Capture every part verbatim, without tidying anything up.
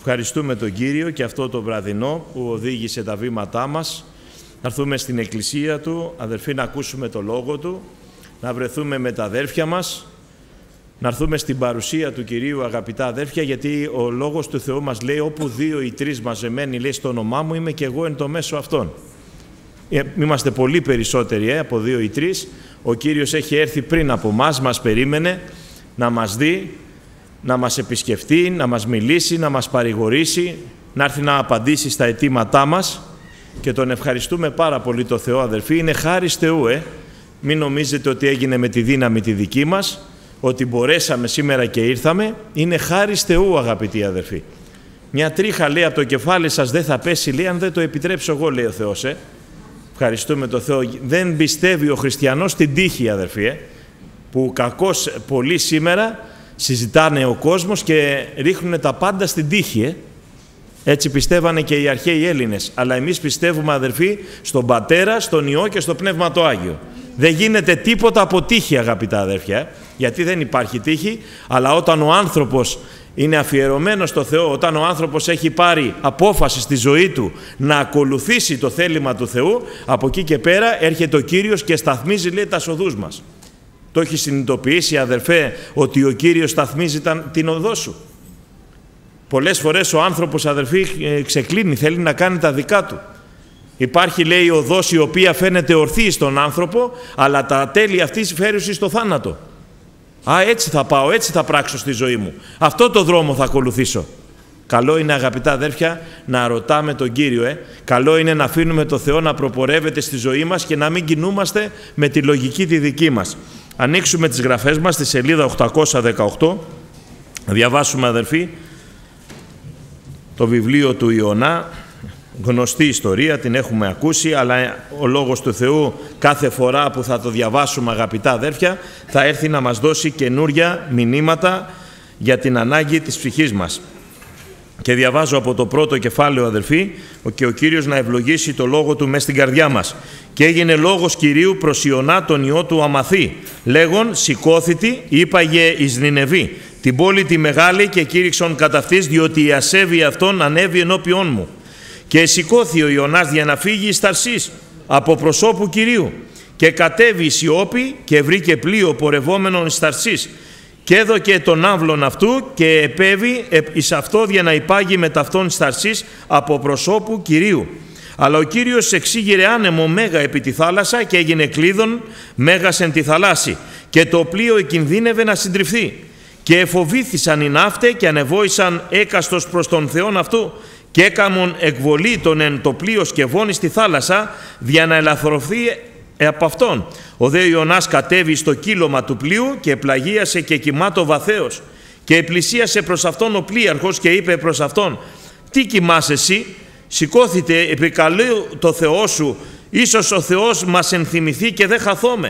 Ευχαριστούμε τον Κύριο και αυτό το βραδινό που οδήγησε τα βήματά μας. Να έρθουμε στην Εκκλησία Του, αδερφοί, να ακούσουμε το Λόγο Του, να βρεθούμε με τα αδέρφια μας, να έρθουμε στην παρουσία του Κυρίου, αγαπητά αδέρφια, γιατί ο Λόγος του Θεού μας λέει όπου δύο ή τρεις μαζεμένοι, λέει, στο όνομά μου, είμαι και εγώ εν το μέσο αυτών. Είμαστε πολύ περισσότεροι ε, από δύο ή τρεις. Ο Κύριος έχει έρθει πριν από μας, μας περίμενε να μας δει, να μας επισκεφτεί, να μας μιλήσει, να μας παρηγορήσει, να έρθει να απαντήσει στα αιτήματά μας και τον ευχαριστούμε πάρα πολύ το Θεό, αδερφοί. Είναι χάρις Θεού, ε. Μην νομίζετε ότι έγινε με τη δύναμη τη δική μας, ότι μπορέσαμε σήμερα και ήρθαμε. Είναι χάρις Θεού, αγαπητοί αδερφοί. Μια τρίχα, λέει, από το κεφάλι σας δεν θα πέσει, λέει, αν δεν το επιτρέψω εγώ, λέει ο Θεός, ε. Ευχαριστούμε το Θεό. Δεν πιστεύει ο χριστιανός στην τύχη, αδερφοί, ε, που κακώς πολλοί σήμερα συζητάνε ο κόσμος και ρίχνουν τα πάντα στην τύχη. Ε. Έτσι πιστεύανε και οι αρχαίοι Έλληνες. Αλλά εμείς πιστεύουμε, αδερφοί, στον Πατέρα, στον Υιό και στο Πνεύμα το Άγιο. Δεν γίνεται τίποτα από τύχη, αγαπητά αδέρφια, ε. γιατί δεν υπάρχει τύχη, αλλά όταν ο άνθρωπος είναι αφιερωμένος στο Θεό, όταν ο άνθρωπος έχει πάρει απόφαση στη ζωή του να ακολουθήσει το θέλημα του Θεού, από εκεί και πέρα έρχεται ο Κύριος και σταθμίζει, λέει, τα οδούς μας. Το έχει συνειδητοποιήσει, αδερφέ, ότι ο Κύριος σταθμίζει την οδό σου? Πολλές φορές ο άνθρωπος, αδερφοί, ξεκλίνει, θέλει να κάνει τα δικά του. Υπάρχει, λέει, οδός η οποία φαίνεται ορθή στον άνθρωπο, αλλά τα τέλη αυτής φέρουσι στο θάνατο. Α, έτσι θα πάω, έτσι θα πράξω στη ζωή μου. Αυτό το δρόμο θα ακολουθήσω. Καλό είναι, αγαπητά αδέρφια, να ρωτάμε τον Κύριο. Ε. Καλό είναι να αφήνουμε το Θεό να προπορεύεται στη ζωή μας και να μην κινούμαστε με τη λογική τη δική μας. Ανοίξουμε τις γραφές μας στη σελίδα οκτακόσια δεκαοκτώ. Διαβάσουμε, αδερφοί, το βιβλίο του Ιωνά. Γνωστή ιστορία, την έχουμε ακούσει, αλλά ο Λόγος του Θεού κάθε φορά που θα το διαβάσουμε, αγαπητά αδέρφια, θα έρθει να μας δώσει καινούρια μηνύματα για την ανάγκη της ψυχής μας. Και διαβάζω από το πρώτο κεφάλαιο, αδερφοί, και ο Κύριος να ευλογήσει το Λόγο Του μες στην καρδιά μας. «Και έγινε λόγος Κυρίου προς Ιωνά τον ιό του Αμαθή, λέγον σηκώθητη, είπαγε εις Νινεβή, την πόλη τη μεγάλη και κήρυξον κατά αυτής, διότι η ασέβεια αυτών ανέβη ενώπιόν μου. Και σηκώθη ο Ιωνάς για να φύγει εις Ταρσής από προσώπου Κυρίου και κατέβη εις Ιώπη και βρήκε πλοίο πορευόμενον εις Ταρσής και έδωκε τον άβλον αυτού και επέβη εις αυτό για να υπάγει με ταυτόν εις Ταρσής από προσώπου Κυρίου. Αλλά ο Κύριος εξήγηρε άνεμο μέγα επί τη θάλασσα και έγινε κλείδων μέγας εν τη θαλάσση και το πλοίο εκινδύνευε να συντριφθεί. Και εφοβήθησαν οι ναύτε και ανεβόησαν έκαστος προς τον Θεόν αυτού και έκαμον εκβολή τον εν το πλοίο σκευών στη θάλασσα για να ελαφρωθεί από αυτόν. Ο δε Ιωνάς κατέβη στο κύλωμα του πλοίου και πλαγίασε και κοιμάτο βαθέως και πλησίασε προς αυτόν ο πλοίαρχος και είπε προς αυτόν, «Τι κοιμάσαι εσύ? Σηκώθητε, επικαλεί το Θεό σου, ίσως ο Θεός μας ενθυμηθεί και δεν χαθώμε».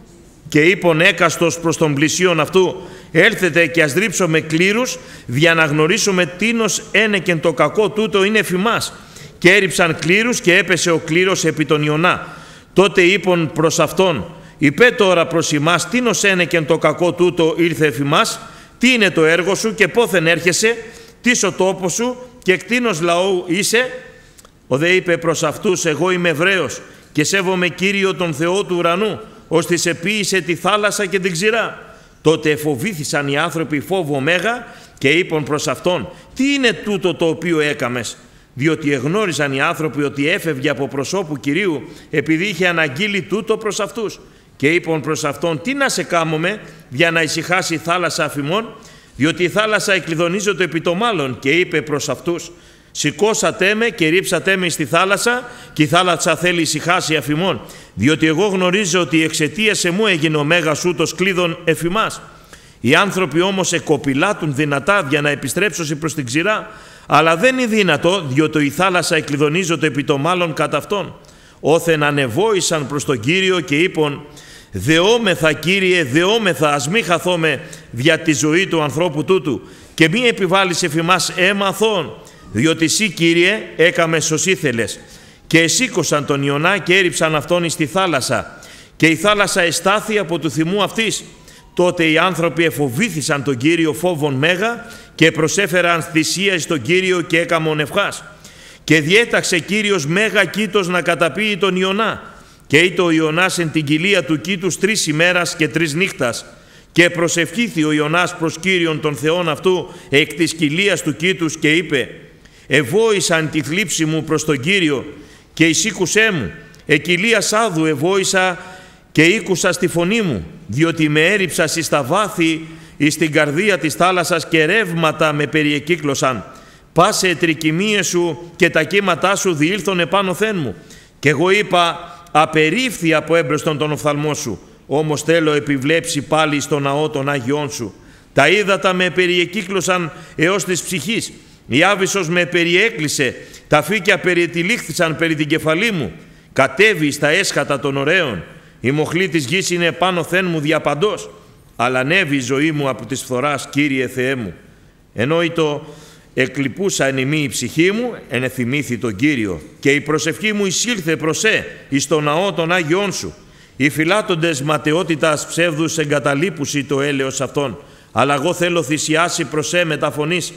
Και είπον έκαστος προς τον πλησίον αυτού, «Έλθετε και ας ρίψουμε κλήρους, για να γνωρίσουμε τίνος ένεκεν το κακό τούτο είναι εφημάς». Και έριψαν κλήρους και έπεσε ο κλήρος επί τον Ιωνά. Τότε είπον προς αυτόν, «Υπέ τώρα προς ημάς, τίνος ένεκεν το κακό τούτο ήρθε εφημάς, τι είναι το έργο σου και πόθεν έρχεσαι, τίς ο τόπος σου και κτίνος λαού είσαι?» Ο δε είπε προς αυτούς, «Εγώ είμαι Εβραίος και σέβομαι Κύριο τον Θεό του ουρανού, ώστε σε ποίησε τη θάλασσα και την ξηρά». Τότε εφοβήθησαν οι άνθρωποι φόβο μέγα και είπαν προς αυτόν, «Τι είναι τούτο το οποίο έκαμες?» Διότι εγνώριζαν οι άνθρωποι ότι έφευγε από προσώπου Κυρίου επειδή είχε αναγγείλει τούτο προς αυτούς. Και είπαν προς αυτόν, «Τι να σε κάμουμε για να ησυχάσει η θάλασσα αφημών?» Διότι η θάλασσα εκλειδονίζεται επί το μάλλον. Και είπε προς αυτούς, «Σηκώσατε με και ρίψατε με στη θάλασσα και η θάλασσα θέλει ησυχάσει αφημών. Διότι εγώ γνωρίζω ότι εξαιτία σε μου έγινε ο μέγας ούτος κλείδων εφημάς». Οι άνθρωποι όμως εκοπηλάτουν δυνατά για να επιστρέψουν προς την ξηρά, αλλά δεν είναι δύνατο, διότι η θάλασσα εκλειδονίζεται επί το μάλλον κατά αυτόν. Όθεν ανεβόησαν προς τον Κύριο και είπον, «Δεόμεθα, Κύριε, δεόμεθα, ας μη χαθώμε δια τη ζωή του ανθρώπου τούτου και μη επιβάλλεις εφημάς αίμα αθώων, διότι εσύ, Κύριε, έκαμες ως ήθελες». Και εσήκωσαν τον Ιωνά και έριψαν αυτόν εις τη θάλασσα και η θάλασσα εστάθη από του θυμού αυτής. Τότε οι άνθρωποι εφοβήθησαν τον Κύριο φόβον μέγα και προσέφεραν θυσία εις τον Κύριο και έκαμον ευχάς. Και διέταξε Κύριος μέγα κήτος να καταπίει τον Ιωνά. Και ήτο ο Ιωνάς εν την κοιλία του κήτους τρεις ημέρας και τρεις νύχτας. Και προσευχήθη ο Ιωνάς προς Κύριον τον Θεόν αυτού εκ της κοιλίας του κήτους και είπε: «Εβόησαν τη θλίψη μου προς τον Κύριο και εισήκουσέ μου. Εκκυλία σάδου εβόησα και ήκουσα στη φωνή μου, διότι με έριψας εις τα βάθη, εις την καρδία της θάλασσας και ρεύματα με περιεκύκλωσαν. Πάσε τρικυμίες σου και τα κύματά σου διήλθον επάνω θεν μου. Και εγώ είπα: απερίφθη από έμπρεστον τον οφθαλμό σου, όμως θέλω επιβλέψει πάλι στο ναό των Άγιών σου. Τα ύδατα με περιεκύκλωσαν έως της ψυχής. Η άβυσσος με περιέκλεισε, τα φύκια περιετυλίχθησαν περί την κεφαλή μου. Κατέβη στα έσχατα των ωραίων. Η μοχλή της γης είναι πάνω θεν μου διαπαντός. Αλλά ανέβη η ζωή μου από της φθοράς, Κύριε Θεέ μου. Εννοείτο εκλυπούσα εν ημί η ψυχή μου, ενεθυμήθη τον Κύριο. Και η προσευχή μου εισήλθε προς σε, εις το ναό των Άγιών σου. Οι φυλάτοντες ματαιότητας ψεύδους εγκαταλείπουσι το έλεος αυτών. Αλλά εγώ θέλω θυσιάσει προς σε μεταφωνής.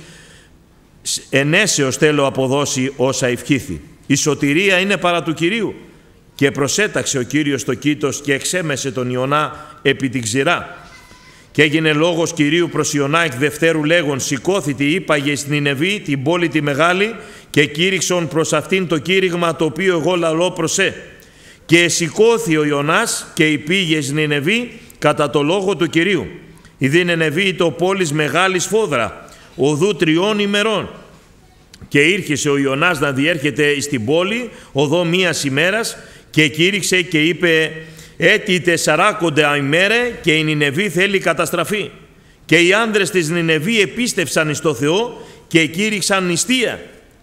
Ενέσεως θέλω αποδώσει όσα ευχήθη. Η σωτηρία είναι παρά του Κυρίου. Και προσέταξε ο Κύριος το κήτος και εξέμεσε τον Ιωνά επί την ξηρά. Και έγινε λόγος Κυρίου προς Ιωνά εκ δευτέρου λέγον: σηκώθητη είπαγε στην Νινεβή την πόλη τη μεγάλη και κήρυξον προς αυτήν το κήρυγμα το οποίο εγώ λαλώ προς σε. Και σηκώθη ο Ιωνάς και υπήγε στην Νινεβή κατά το λόγο του Κυρίου. Ιδί Νινεβή το πόλης μεγάλη σφόδρα, οδού τριών ημερών. Και ήρχισε ο Ιωνάς να διέρχεται στην πόλη οδό μίας ημέρας και κήρυξε και είπε: έτη τεσσαράκοντα ημέρε και η Νινεβή θέλει καταστραφή. Και οι άνδρες της Νινεβή επίστευσαν εις το Θεό και κήρυξαν νηστεία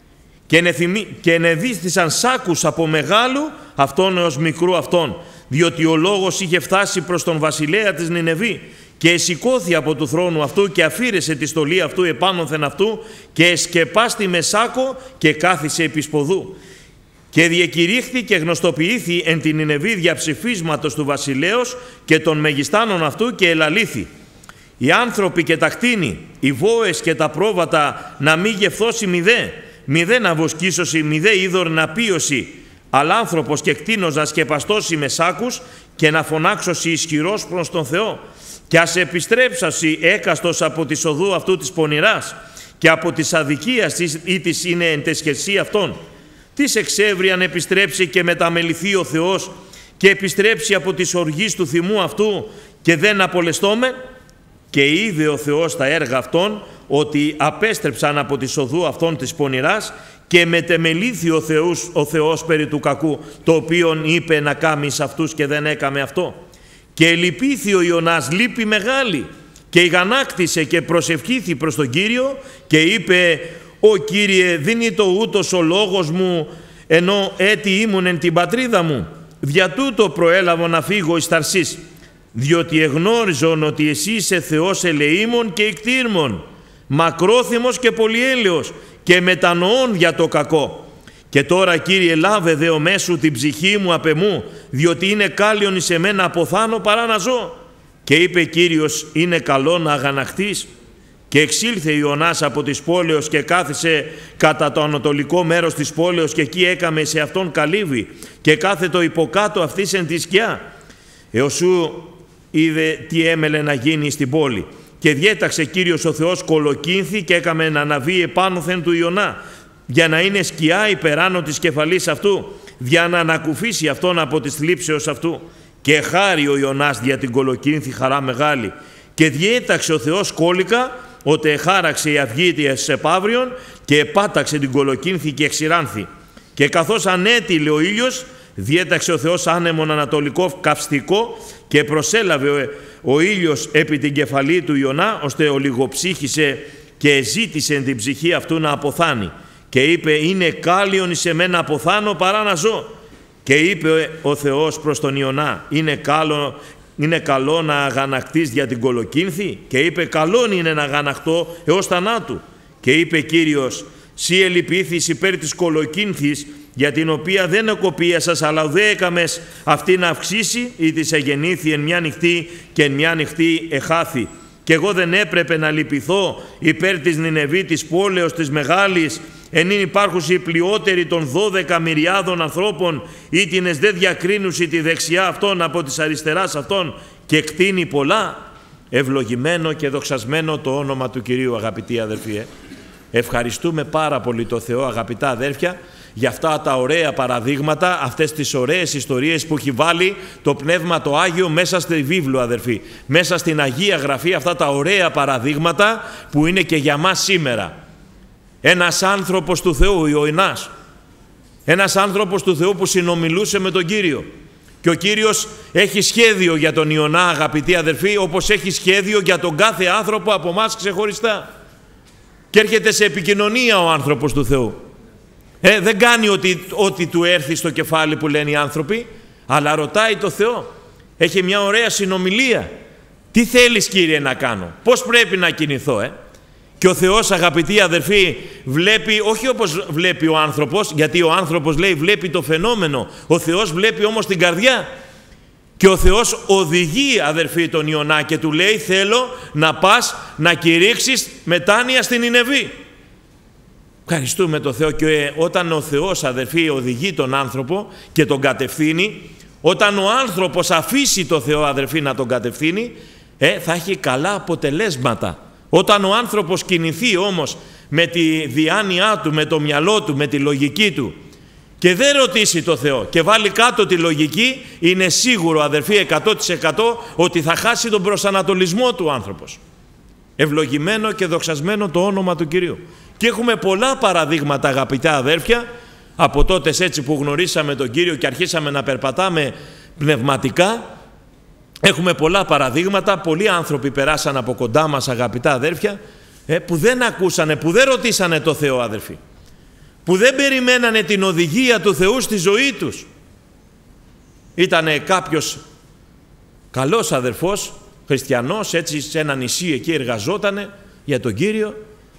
και ενεδίστησαν σάκους από μεγάλου αυτόν έως μικρού αυτόν, διότι ο λόγος είχε φτάσει προς τον βασιλέα της Νινεβή. Και εσηκώθη από του θρόνου αυτού και αφήρεσε τη στολή αυτού επάνωθεν αυτού και εσκεπάστη με σάκο και κάθισε επί σποδού. Και διεκηρύχθη και γνωστοποιήθη εν την Νινεβή διαψηφίσματος του βασιλέως και των μεγιστάνων αυτού και ελαλήθη: οι άνθρωποι και τα κτίνη, οι βόες και τα πρόβατα να μη γευθώσει μηδέ, μηδέ να βοσκήσωση, μηδέ είδωρ να πίωση, αλλά άνθρωπος και κτίνος να σκεπαστώσει με σάκους και να φωνάξωση ισχυρός προς τον Θεό. Και ας επιστρέψασι έκαστος από τη οδού αυτού της πονηράς και από της αδικίας ή της είναι εν τεσχεσί αυτών. Τις εξέβρι αν επιστρέψει και μεταμεληθεί ο Θεός και επιστρέψει από της οργής του θυμού αυτού και δεν απολεστώμε. Και είδε ο Θεός τα έργα αυτών ότι απέστρεψαν από της οδού αυτών της πονηράς και μετεμελήθη ο Θεός, ο Θεός περί του κακού, το οποίον είπε να κάμει σε αυτούς και δεν έκαμε αυτό. Και λυπήθη ο Ιωνάς λύπη μεγάλη και ηγανάκτησε και προσευχήθη προς τον Κύριο και είπε: «Ω Κύριε, δίνει το ούτως ο λόγος μου, ενώ έτη ήμουν εν την πατρίδα μου. Δια τούτο προέλαβω να φύγω εις Ταρσής, διότι εγνώριζον ότι εσύ είσαι Θεός ελεήμων και εκτήρμων, μακρόθυμος και πολυέλεος και μετανοών για το κακό. Και τώρα, Κύριε, λάβε δε ο μέσου την ψυχή μου απ' εμού, διότι είναι κάλιον εις εμένα αποθάνω παρά να ζω». Και είπε Κύριος: «Είναι καλό να αγαναχτείς». Και εξήλθε Ιωνάς από της πόλεως και κάθισε κατά το ανατολικό μέρος της πόλεως και εκεί έκαμε σε αυτόν καλύβι και κάθετο υποκάτω αυτής εν τη σκιά. Εωσού είδε τι έμελε να γίνει στην πόλη. Και διέταξε Κύριος ο Θεός κολοκύνθη και έκαμε να αναβεί επάνωθεν του Ιωνά, για να είναι σκιά υπεράνω της κεφαλής αυτού, για να ανακουφίσει αυτόν από της θλίψεως αυτού. Και χάρη ο Ιωνάς δια την κολοκύνθη χαρά μεγάλη. Και διέταξε ο Θεός κόλικα, ότε χάραξε η αυγή της επαύριον και επάταξε την κολοκύνθη και εξηράνθη. Και καθώς ανέτειλε ο ήλιος, διέταξε ο Θεός άνεμον ανατολικό καυστικό και προσέλαβε ο ήλιος επί την κεφαλή του Ιωνά, ώστε ολιγοψύχησε και ζήτησε την ψυχή αυτού να αποθάνει. Και είπε: «Είναι κάλιον εις εμένα αποθάνω παρά να ζω». Και είπε ο Θεός προς τον Ιωνά: «Είναι καλό, είναι καλό να αγανακτείς για την κολοκύνθη?» Και είπε: «Καλόν είναι να αγανακτώ έως θανάτου». Και είπε Κύριος: «Σύ ελυπήθης υπέρ της κολοκύνθης για την οποία δεν εκοπίασας, αλλά ουδέ έκαμες αυτή να αυξήσει, ή της εγεννήθη εν μια νυχτή και εν μια νυχτή εχάθη. Και εγώ δεν έπρεπε να λυπηθώ υπέρ της Νινεβή, της πόλεως της μεγάλης, εν είναι υπάρχουσι πλειότεροι των δώδεκα μυριάδων ανθρώπων, ήτινες δεν διακρίνουσι τη δεξιά αυτών από της αριστεράς αυτών, και εκτείνει πολλά. Ευλογημένο και δοξασμένο το όνομα του Κυρίου, αγαπητοί αδερφοί. Ε. Ευχαριστούμε πάρα πολύ το Θεό, αγαπητά αδέρφια, για αυτά τα ωραία παραδείγματα, αυτές τις ωραίες ιστορίες που έχει βάλει το Πνεύμα το Άγιο μέσα στη βίβλο, αδερφοί. Μέσα στην Αγία Γραφή, αυτά τα ωραία παραδείγματα που είναι και για μας σήμερα. Ένας άνθρωπος του Θεού, Ιωηνάς, ένας άνθρωπος του Θεού που συνομιλούσε με τον Κύριο. Και ο Κύριος έχει σχέδιο για τον Ιωνά, αγαπητοί αδερφοί, όπως έχει σχέδιο για τον κάθε άνθρωπο από εμάς ξεχωριστά. Και έρχεται σε επικοινωνία ο άνθρωπος του Θεού. Ε, δεν κάνει ότι, ότι του έρθει στο κεφάλι που λένε οι άνθρωποι, αλλά ρωτάει το Θεό. Έχει μια ωραία συνομιλία. Τι θέλεις, Κύριε, να κάνω, πώς πρέπει να κινηθώ. Ε? Και ο Θεός, αγαπητοί αδερφοί, βλέπει, όχι όπως βλέπει ο άνθρωπος, γιατί ο άνθρωπος λέει βλέπει το φαινόμενο, ο Θεός βλέπει όμως την καρδιά. Και ο Θεός οδηγεί, αδερφοί, τον Ιωνά και του λέει, θέλω να πας να κηρύξεις μετάνοια στην Νινεβή. Ευχαριστούμε τον Θεό. Και όταν ο Θεός, αδερφοί, οδηγεί τον άνθρωπο και τον κατευθύνει, όταν ο άνθρωπος αφήσει το Θεό, αδερφοί, να τον κατευθύνει, ε, θα έχει καλά αποτελέσματα. Όταν ο άνθρωπος κινηθεί όμως με τη διάνοιά του, με το μυαλό του, με τη λογική του και δεν ρωτήσει το Θεό και βάλει κάτω τη λογική, είναι σίγουρο, αδερφοί, εκατό τοις εκατό ότι θα χάσει τον προσανατολισμό του ο άνθρωπος. Ευλογημένο και δοξασμένο το όνομα του Κυρίου. Και έχουμε πολλά παραδείγματα, αγαπητά αδέρφια, από τότε έτσι που γνωρίσαμε τον Κύριο και αρχίσαμε να περπατάμε πνευματικά. Έχουμε πολλά παραδείγματα, πολλοί άνθρωποι περάσαν από κοντά μας, αγαπητά αδέρφια, που δεν ακούσανε, που δεν ρωτήσανε το Θεό, αδερφοί, που δεν περιμένανε την οδηγία του Θεού στη ζωή τους. Ήτανε κάποιος καλός αδερφός, χριστιανός, έτσι σε ένα νησί εκεί εργαζότανε για τον Κύριο.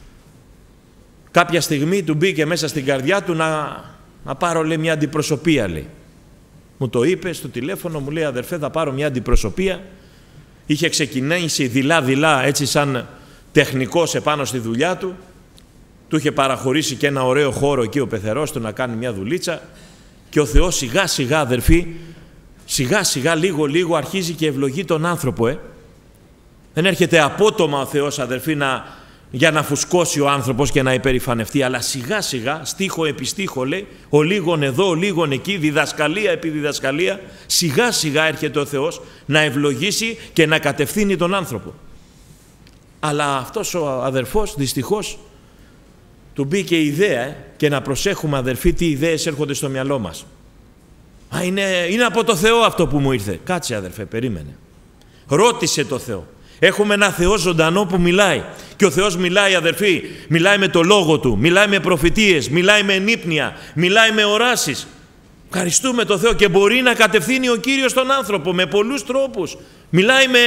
Κάποια στιγμή του μπήκε μέσα στην καρδιά του να, να πάρω, λέει, μια αντιπροσωπεία, λέει. Μου το είπε στο τηλέφωνο, μου λέει, αδερφέ, θα πάρω μια αντιπροσωπεία. Είχε ξεκινήσει δειλά-δειλά, έτσι σαν τεχνικός επάνω στη δουλειά του. Του είχε παραχωρήσει και ένα ωραίο χώρο εκεί ο πεθερός του να κάνει μια δουλίτσα. Και ο Θεός σιγά-σιγά, αδερφοί, σιγά-σιγά, λίγο-λίγο αρχίζει και ευλογεί τον άνθρωπο. Ε. Δεν έρχεται απότομα ο Θεός, αδερφοί, να... για να φουσκώσει ο άνθρωπος και να υπερηφανευτεί, αλλά σιγά σιγά, στίχο επί στίχο, λέει, ο λίγον εδώ, ο λίγον εκεί, διδασκαλία επί διδασκαλία, σιγά σιγά έρχεται ο Θεός να ευλογήσει και να κατευθύνει τον άνθρωπο. Αλλά αυτός ο αδερφός, δυστυχώς, του μπήκε η ιδέα, ε, και να προσέχουμε, αδερφοί, τι ιδέες έρχονται στο μυαλό μας. Α, είναι, είναι από το Θεό αυτό που μου ήρθε. Κάτσε, αδερφέ, περίμενε. Ρώτησε το Θεό. Έχουμε ένα Θεό ζωντανό που μιλάει. Και ο Θεός μιλάει, αδερφοί, μιλάει με το λόγο Του, μιλάει με προφητείες, μιλάει με ενύπνια, μιλάει με οράσεις. Ευχαριστούμε το Θεό και μπορεί να κατευθύνει ο Κύριος τον άνθρωπο με πολλούς τρόπους. Μιλάει με,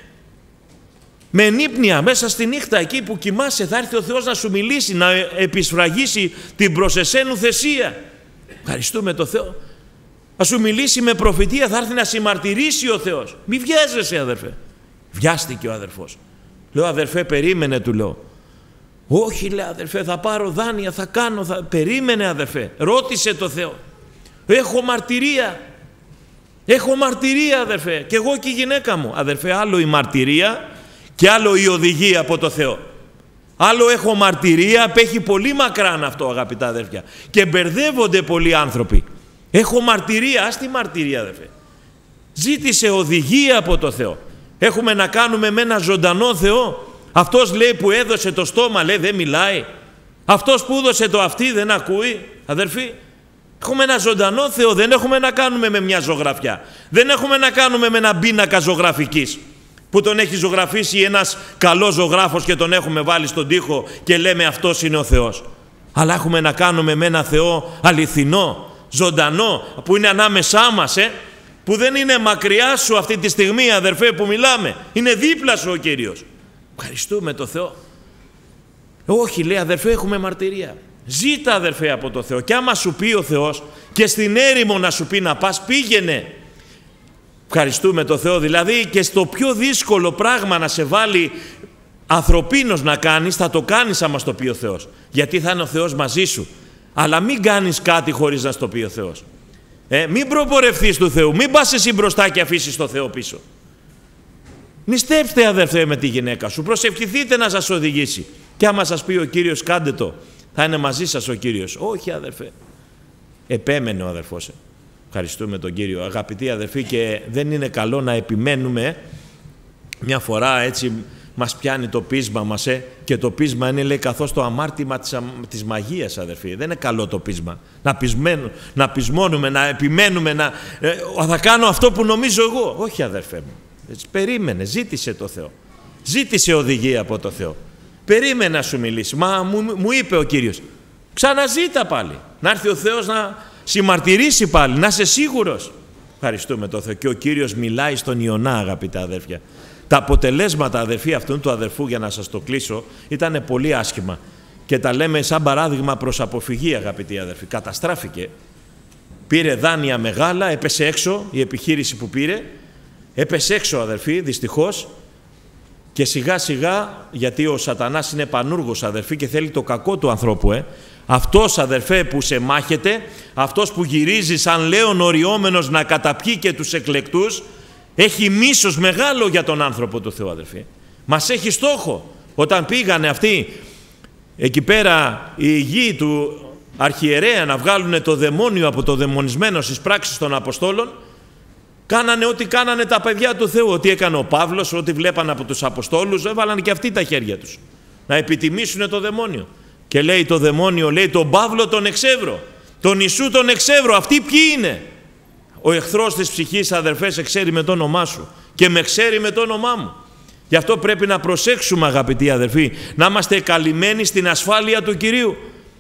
με ενύπνια μέσα στη νύχτα, εκεί που κοιμάσαι, θα έρθει ο Θεός να σου μιλήσει, να επισφραγίσει την προς εσένου θεσία. Ευχαριστούμε το Θεό. Θα σου μιλήσει με προφητεία, θα έρθει να συμμαρτυρήσει ο Θεός. Μη βιάζεσαι, αδερφέ. Βιάστηκε ο αδερφός. Λέω, αδερφέ, περίμενε, του λέω. Όχι, λέει, αδερφέ, θα πάρω δάνεια, θα κάνω, θα... Περίμενε, αδερφέ, ρώτησε το Θεό. Έχω μαρτυρία. Έχω μαρτυρία, αδερφέ, και εγώ και η γυναίκα μου. Αδερφέ, άλλο η μαρτυρία και άλλο η οδηγία από το Θεό. Άλλο έχω μαρτυρία, απέχει πολύ μακράν αυτό, αγαπητά αδερφιά. Και μπερδεύονται πολλοί άνθρωποι. Έχω μαρτυρία, ας τη μαρτυρία, αδερφέ. Ζήτησε οδηγία από το Θεό. Έχουμε να κάνουμε με ένα ζωντανό Θεό. Αυτός, λέει, που έδωσε το στόμα, λέει, δεν μιλάει. Αυτός που έδωσε το αυτί δεν ακούει, αδερφοί. Έχουμε ένα ζωντανό Θεό, δεν έχουμε να κάνουμε με μια ζωγραφιά. Δεν έχουμε να κάνουμε με ένα πίνακα ζωγραφικής που τον έχει ζωγραφίσει ένας καλός ζωγράφος και τον έχουμε βάλει στον τοίχο και λέμε αυτός είναι ο Θεός. Αλλά έχουμε να κάνουμε με ένα Θεό αληθινό, ζωντανό, που είναι ανάμεσά μας, ε, που δεν είναι μακριά σου αυτή τη στιγμή, αδερφέ, που μιλάμε. Είναι δίπλα σου ο Κύριος. Ευχαριστούμε το Θεό. Όχι, λέει, αδερφέ, έχουμε μαρτυρία. Ζήτα αδερφέ από το Θεό. Και άμα σου πει ο Θεός και στην έρημο να σου πει να πας, πήγαινε. Ευχαριστούμε το Θεό. Δηλαδή και στο πιο δύσκολο πράγμα να σε βάλει ανθρωπίνος να κάνεις, θα το κάνεις άμα στο πει ο Θεός. Γιατί θα είναι ο Θεός μαζί σου. Αλλά μην κάνεις κάτι χωρίς να στο πει ο Θεός. Ε, μην προπορευθείς του Θεού. Μην πας εσύ μπροστά και αφήσεις το Θεό πίσω. Νηστέψτε αδερφέ με τη γυναίκα σου. Προσευχηθείτε να σας οδηγήσει. Και άμα σας πει ο Κύριος κάντε το, θα είναι μαζί σας ο Κύριος. Όχι αδερφέ. Επέμενε ο αδερφός. Ευχαριστούμε τον Κύριο. Αγαπητοί αδερφοί, και δεν είναι καλό να επιμένουμε. Μια φορά έτσι μας πιάνει το πείσμα μας, ε, και το πείσμα είναι, λέει, καθώς το αμάρτημα της, της μαγείας, αδερφοί. Δεν είναι καλό το πείσμα. Να, πεισμένου, να πεισμώνουμε, να επιμένουμε, να ε, θα κάνω αυτό που νομίζω εγώ. Όχι αδερφέ μου. Έτσι, περίμενε, ζήτησε το Θεό. Ζήτησε οδηγία από το Θεό. Περίμενε να σου μιλήσει. Μα μου, μου είπε ο Κύριος, ξαναζήτα πάλι. Να έρθει ο Θεός να συμμαρτυρήσει πάλι, να είσαι σίγουρος. Ευχαριστούμε το Θεό. Και ο Κύριος μιλάει στον Ιωνά, αγαπητά αδέρφια. Τα αποτελέσματα, αδερφοί, αυτού του αδερφού, για να σας το κλείσω, ήταν πολύ άσχημα. Και τα λέμε σαν παράδειγμα προς αποφυγή, αγαπητοί αδερφοί. Καταστράφηκε. Πήρε δάνεια μεγάλα, έπεσε έξω η επιχείρηση που πήρε. Έπεσε έξω, αδερφοί, δυστυχώς. Και σιγά σιγά, γιατί ο σατανάς είναι πανούργος, αδερφοί, και θέλει το κακό του ανθρώπου, ε. Αυτός, αδερφέ, που σε μάχεται, αυτός που γυρίζει σαν λέον οριόμενος να καταπιεί και τους εκλεκτούς, έχει μίσος μεγάλο για τον άνθρωπο του Θεού, αδερφοί. Μας έχει στόχο. Όταν πήγανε αυτοί εκεί πέρα οι γη του αρχιερέα να βγάλουν το δαιμόνιο από το δαιμονισμένο στις πράξεις των Αποστόλων, κάνανε ό,τι κάνανε τα παιδιά του Θεού. Ό,τι έκανε ο Παύλος, ό,τι βλέπανε από τους Αποστόλους, έβαλαν και αυτοί τα χέρια τους να επιτιμήσουν το δαιμόνιο. Και λέει το δαιμόνιο, λέει, τον Παύλο τον εξεύρω, τον Ιησού τον εξεύρω. Αυτοί ποιοι είναι? Ο εχθρός της ψυχής, αδερφέ, σε ξέρει με το όνομά σου και με ξέρει με το όνομά μου. Γι' αυτό πρέπει να προσέξουμε, αγαπητοί αδερφοί, να είμαστε καλυμμένοι στην ασφάλεια του Κυρίου.